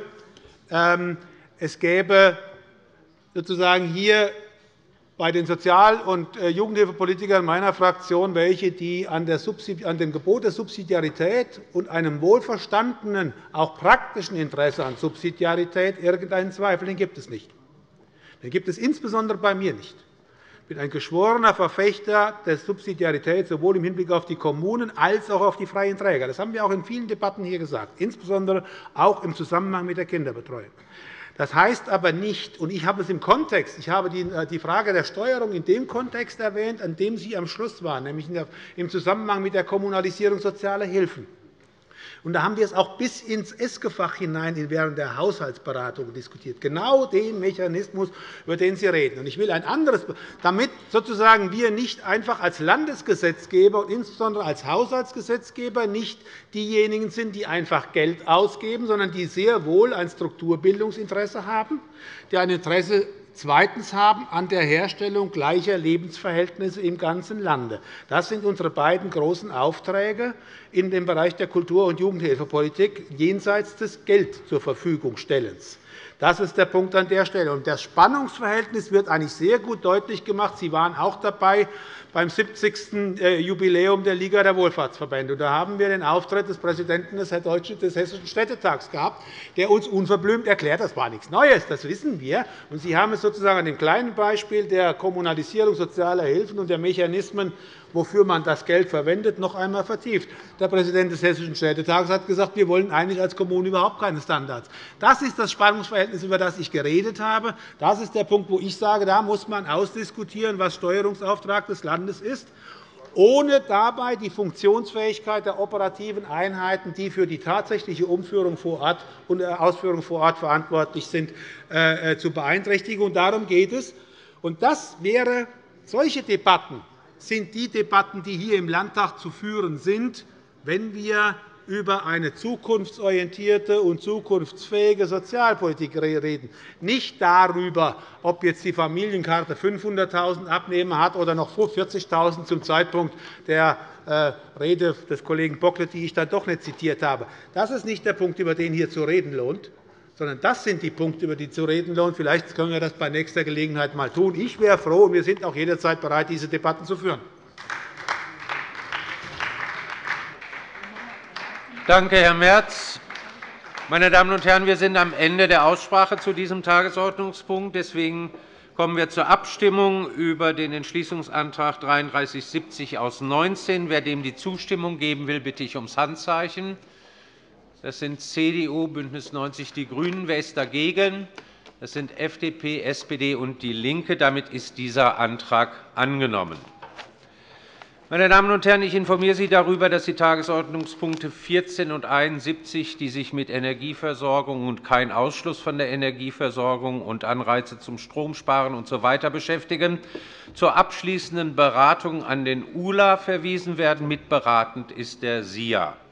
es gäbe sozusagen hier bei den Sozial- und Jugendhilfepolitikern meiner Fraktion welche, die an dem Gebot der Subsidiarität und einem wohlverstandenen, auch praktischen Interesse an Subsidiarität irgendeinen Zweifel. Den gibt es nicht. Den gibt es insbesondere bei mir nicht. Ich bin ein geschworener Verfechter der Subsidiarität, sowohl im Hinblick auf die Kommunen als auch auf die freien Träger. Das haben wir auch in vielen Debatten hier gesagt, insbesondere auch im Zusammenhang mit der Kinderbetreuung. Das heißt aber nicht, und ich habe es im Kontext, ich habe die Frage der Steuerung in dem Kontext erwähnt, an dem Sie am Schluss waren, nämlich im Zusammenhang mit der Kommunalisierung sozialer Hilfen. Und da haben wir es auch bis ins Eskefach hinein während der Haushaltsberatung diskutiert, genau den Mechanismus, über den Sie reden. Und ich will ein anderes, damit sozusagen wir nicht einfach als Landesgesetzgeber und insbesondere als Haushaltsgesetzgeber nicht diejenigen sind, die einfach Geld ausgeben, sondern die sehr wohl ein Strukturbildungsinteresse haben, die ein Interesse zweitens haben an der Herstellung gleicher Lebensverhältnisse im ganzen Lande. Das sind unsere beiden großen Aufträge in dem Bereich der Kultur- und Jugendhilfepolitik jenseits des Geld zur Verfügungstellens. Das ist der Punkt an der Stelle. Das Spannungsverhältnis wird eigentlich sehr gut deutlich gemacht. Sie waren auch dabei beim siebzigsten Jubiläum der Liga der Wohlfahrtsverbände. Da haben wir den Auftritt des Präsidenten des Hessischen Städtetags gehabt, der uns unverblümt erklärt, das war nichts Neues, das wissen wir. Und Sie haben es sozusagen an dem kleinen Beispiel der Kommunalisierung sozialer Hilfen und der Mechanismen, wofür man das Geld verwendet, noch einmal vertieft. Der Präsident des Hessischen Städtetags hat gesagt, wir wollen eigentlich als Kommune überhaupt keine Standards. Das ist das Spannungsverhältnis, über das ich geredet habe. Das ist der Punkt, wo ich sage, da muss man ausdiskutieren, was Steuerungsauftrag des Landes ist, ohne dabei die Funktionsfähigkeit der operativen Einheiten, die für die tatsächliche Umführung vor Ort und Ausführung vor Ort verantwortlich sind, zu beeinträchtigen. Darum geht es. Und das wäre, solche Debatten sind die Debatten, die hier im Landtag zu führen sind, wenn wir über eine zukunftsorientierte und zukunftsfähige Sozialpolitik reden, nicht darüber, ob jetzt die Familienkarte fünfhunderttausend Abnehmer hat oder noch vierzigtausend zum Zeitpunkt der Rede des Kollegen Bocklet, die ich dann doch nicht zitiert habe. Das ist nicht der Punkt, über den hier zu reden lohnt, sondern das sind die Punkte, über die zu reden lohnt. Vielleicht können wir das bei nächster Gelegenheit einmal tun. Ich wäre froh, und wir sind auch jederzeit bereit, diese Debatten zu führen. Danke, Herr Merz. Meine Damen und Herren, wir sind am Ende der Aussprache zu diesem Tagesordnungspunkt. Deswegen kommen wir zur Abstimmung über den Entschließungsantrag dreiunddreißig siebzig aus neunzehn. Wer dem die Zustimmung geben will, bitte ich ums Handzeichen. Das sind C D U, BÜNDNIS neunzig die GRÜNEN. Wer ist dagegen? Das sind F D P, S P D und DIE LINKE. Damit ist dieser Antrag angenommen. Meine Damen und Herren, ich informiere Sie darüber, dass die Tagesordnungspunkte vierzehn und einundsiebzig, die sich mit Energieversorgung und kein Ausschluss von der Energieversorgung und Anreize zum Stromsparen usw. So beschäftigen, zur abschließenden Beratung an den U L A verwiesen werden. Mitberatend ist der S I A.